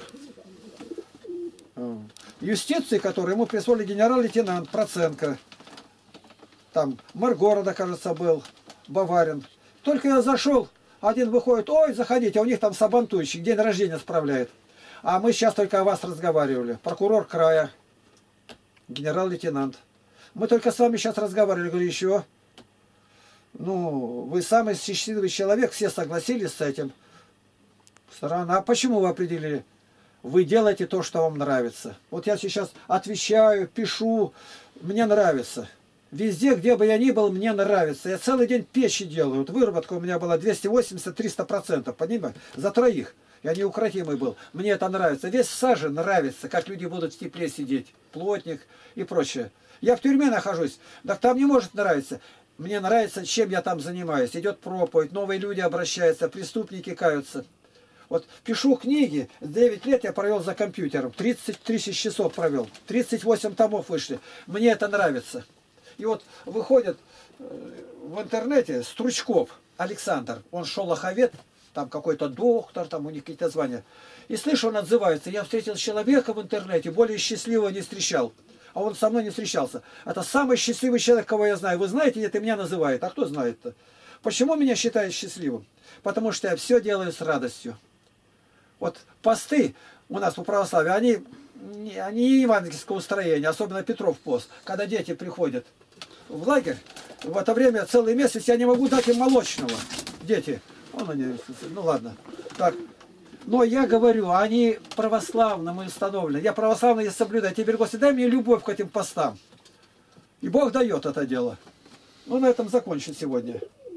[SPEAKER 1] Юстиции, который ему присвоили генерал-лейтенант Проценко. Там мэр города, кажется, был, Баварин. Только я зашел, один выходит, ой, заходите, а у них там сабантуйщик, день рождения справляет. А мы сейчас только о вас разговаривали. Прокурор края, генерал-лейтенант. Мы только с вами сейчас разговаривали, говорю, еще. Ну, вы самый счастливый человек, все согласились с этим. Странно. А почему вы определили? Вы делаете то, что вам нравится. Вот я сейчас отвечаю, пишу, мне нравится. Везде, где бы я ни был, мне нравится. Я целый день печи делаю. Вот выработка у меня была двести восемьдесят — триста процентов, понимаете? За троих. Я неукротимый был. Мне это нравится. Весь сажа нравится, как люди будут в тепле сидеть. Плотник и прочее. Я в тюрьме нахожусь. Так там не может нравиться. Мне нравится, чем я там занимаюсь. Идет проповедь, новые люди обращаются, преступники каются. Вот пишу книги, девять лет я провел за компьютером, тридцать тысяч часов провел, тридцать восемь томов вышли. Мне это нравится. И вот выходит в интернете Стручков Александр, он шолоховед, там какой-то доктор, там у них какие-то звания. И слышу, он отзывается, я встретил человека в интернете, более счастливого не встречал. А он со мной не встречался. Это самый счастливый человек, кого я знаю. Вы знаете, нет, и меня называет. А кто знает-то? Почему меня считают счастливым? Потому что я все делаю с радостью. Вот посты у нас по православию, они, они евангельского строения, особенно Петров пост, когда дети приходят в лагерь, в это время целый месяц я не могу дать им молочного. Дети, он они, ну ладно, так. Но я говорю, они православным установлены. Я православный соблюдаю. Теперь, Господи, дай мне любовь к этим постам. И Бог дает это дело. Ну, на этом закончим сегодня.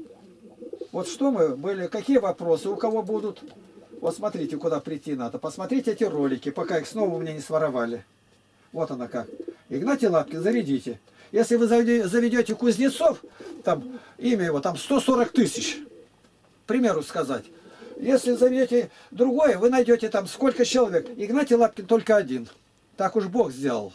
[SPEAKER 1] Вот что мы были, какие вопросы, у кого будут. Вот смотрите, куда прийти надо. Посмотрите эти ролики, пока их снова у меня не своровали. Вот она как. Игнатий Лапкин, зарядите. Если вы заведете Кузнецов, там имя его, там сто сорок тысяч. К примеру сказать. Если заведете другое, вы найдете там сколько человек. Игнатий Лапкин только один. Так уж Бог сделал.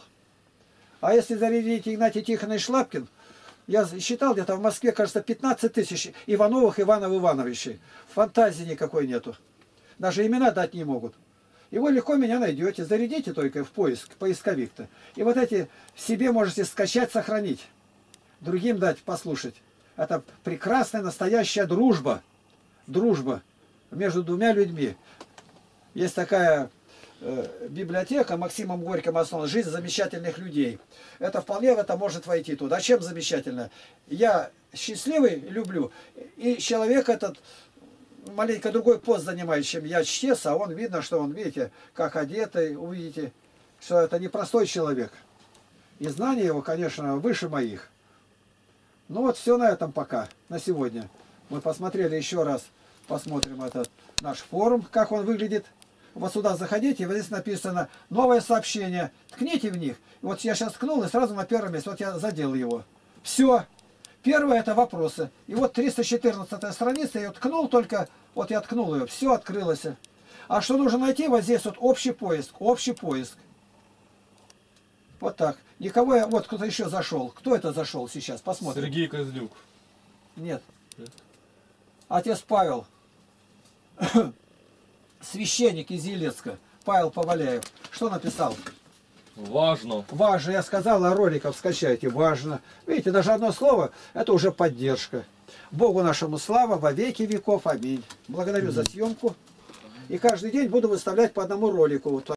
[SPEAKER 1] А если заведете Игнатий Тихонович Лапкин, я считал где-то в Москве, кажется, пятнадцать тысяч Ивановых, Иванов Ивановичей. Фантазии никакой нету. Даже имена дать не могут. И вы легко меня найдете. Зарядите только в поиск, поисковик-то. И вот эти себе можете скачать, сохранить. Другим дать послушать. Это прекрасная настоящая дружба. Дружба между двумя людьми. Есть такая э, библиотека Максимом Горьким основана «Жизнь замечательных людей». Это вполне в это может войти туда. А чем замечательно? Я счастливый люблю, и человек этот маленько другой пост занимает, чем я чтец, а он видно, что он, видите, как одетый, увидите, что это непростой человек. И знания его, конечно, выше моих. Ну вот все на этом пока, на сегодня. Мы посмотрели еще раз. Посмотрим этот наш форум, как он выглядит. Вот сюда заходите, и вот здесь написано новое сообщение. Ткните в них. Вот я сейчас ткнул, и сразу на первом месте. Вот я задел его. Все. Первое это вопросы. И вот триста четырнадцатая страница, я ее ткнул только, вот я ткнул ее, все открылось. А что нужно найти? Вот здесь вот общий поиск. Общий поиск. Вот так. Никого я... Вот кто-то еще зашел. Кто это зашел сейчас? Посмотрим.
[SPEAKER 2] Сергей Козлюк.
[SPEAKER 1] Нет. Отец Павел. Священник из Елецка. Павел Поваляев. Что написал?
[SPEAKER 2] Важно.
[SPEAKER 1] Важно, я сказала, роликов скачайте, важно. Видите, даже одно слово, это уже поддержка. Богу нашему слава во веки веков. Аминь. Благодарю за съемку. И каждый день буду выставлять по одному ролику.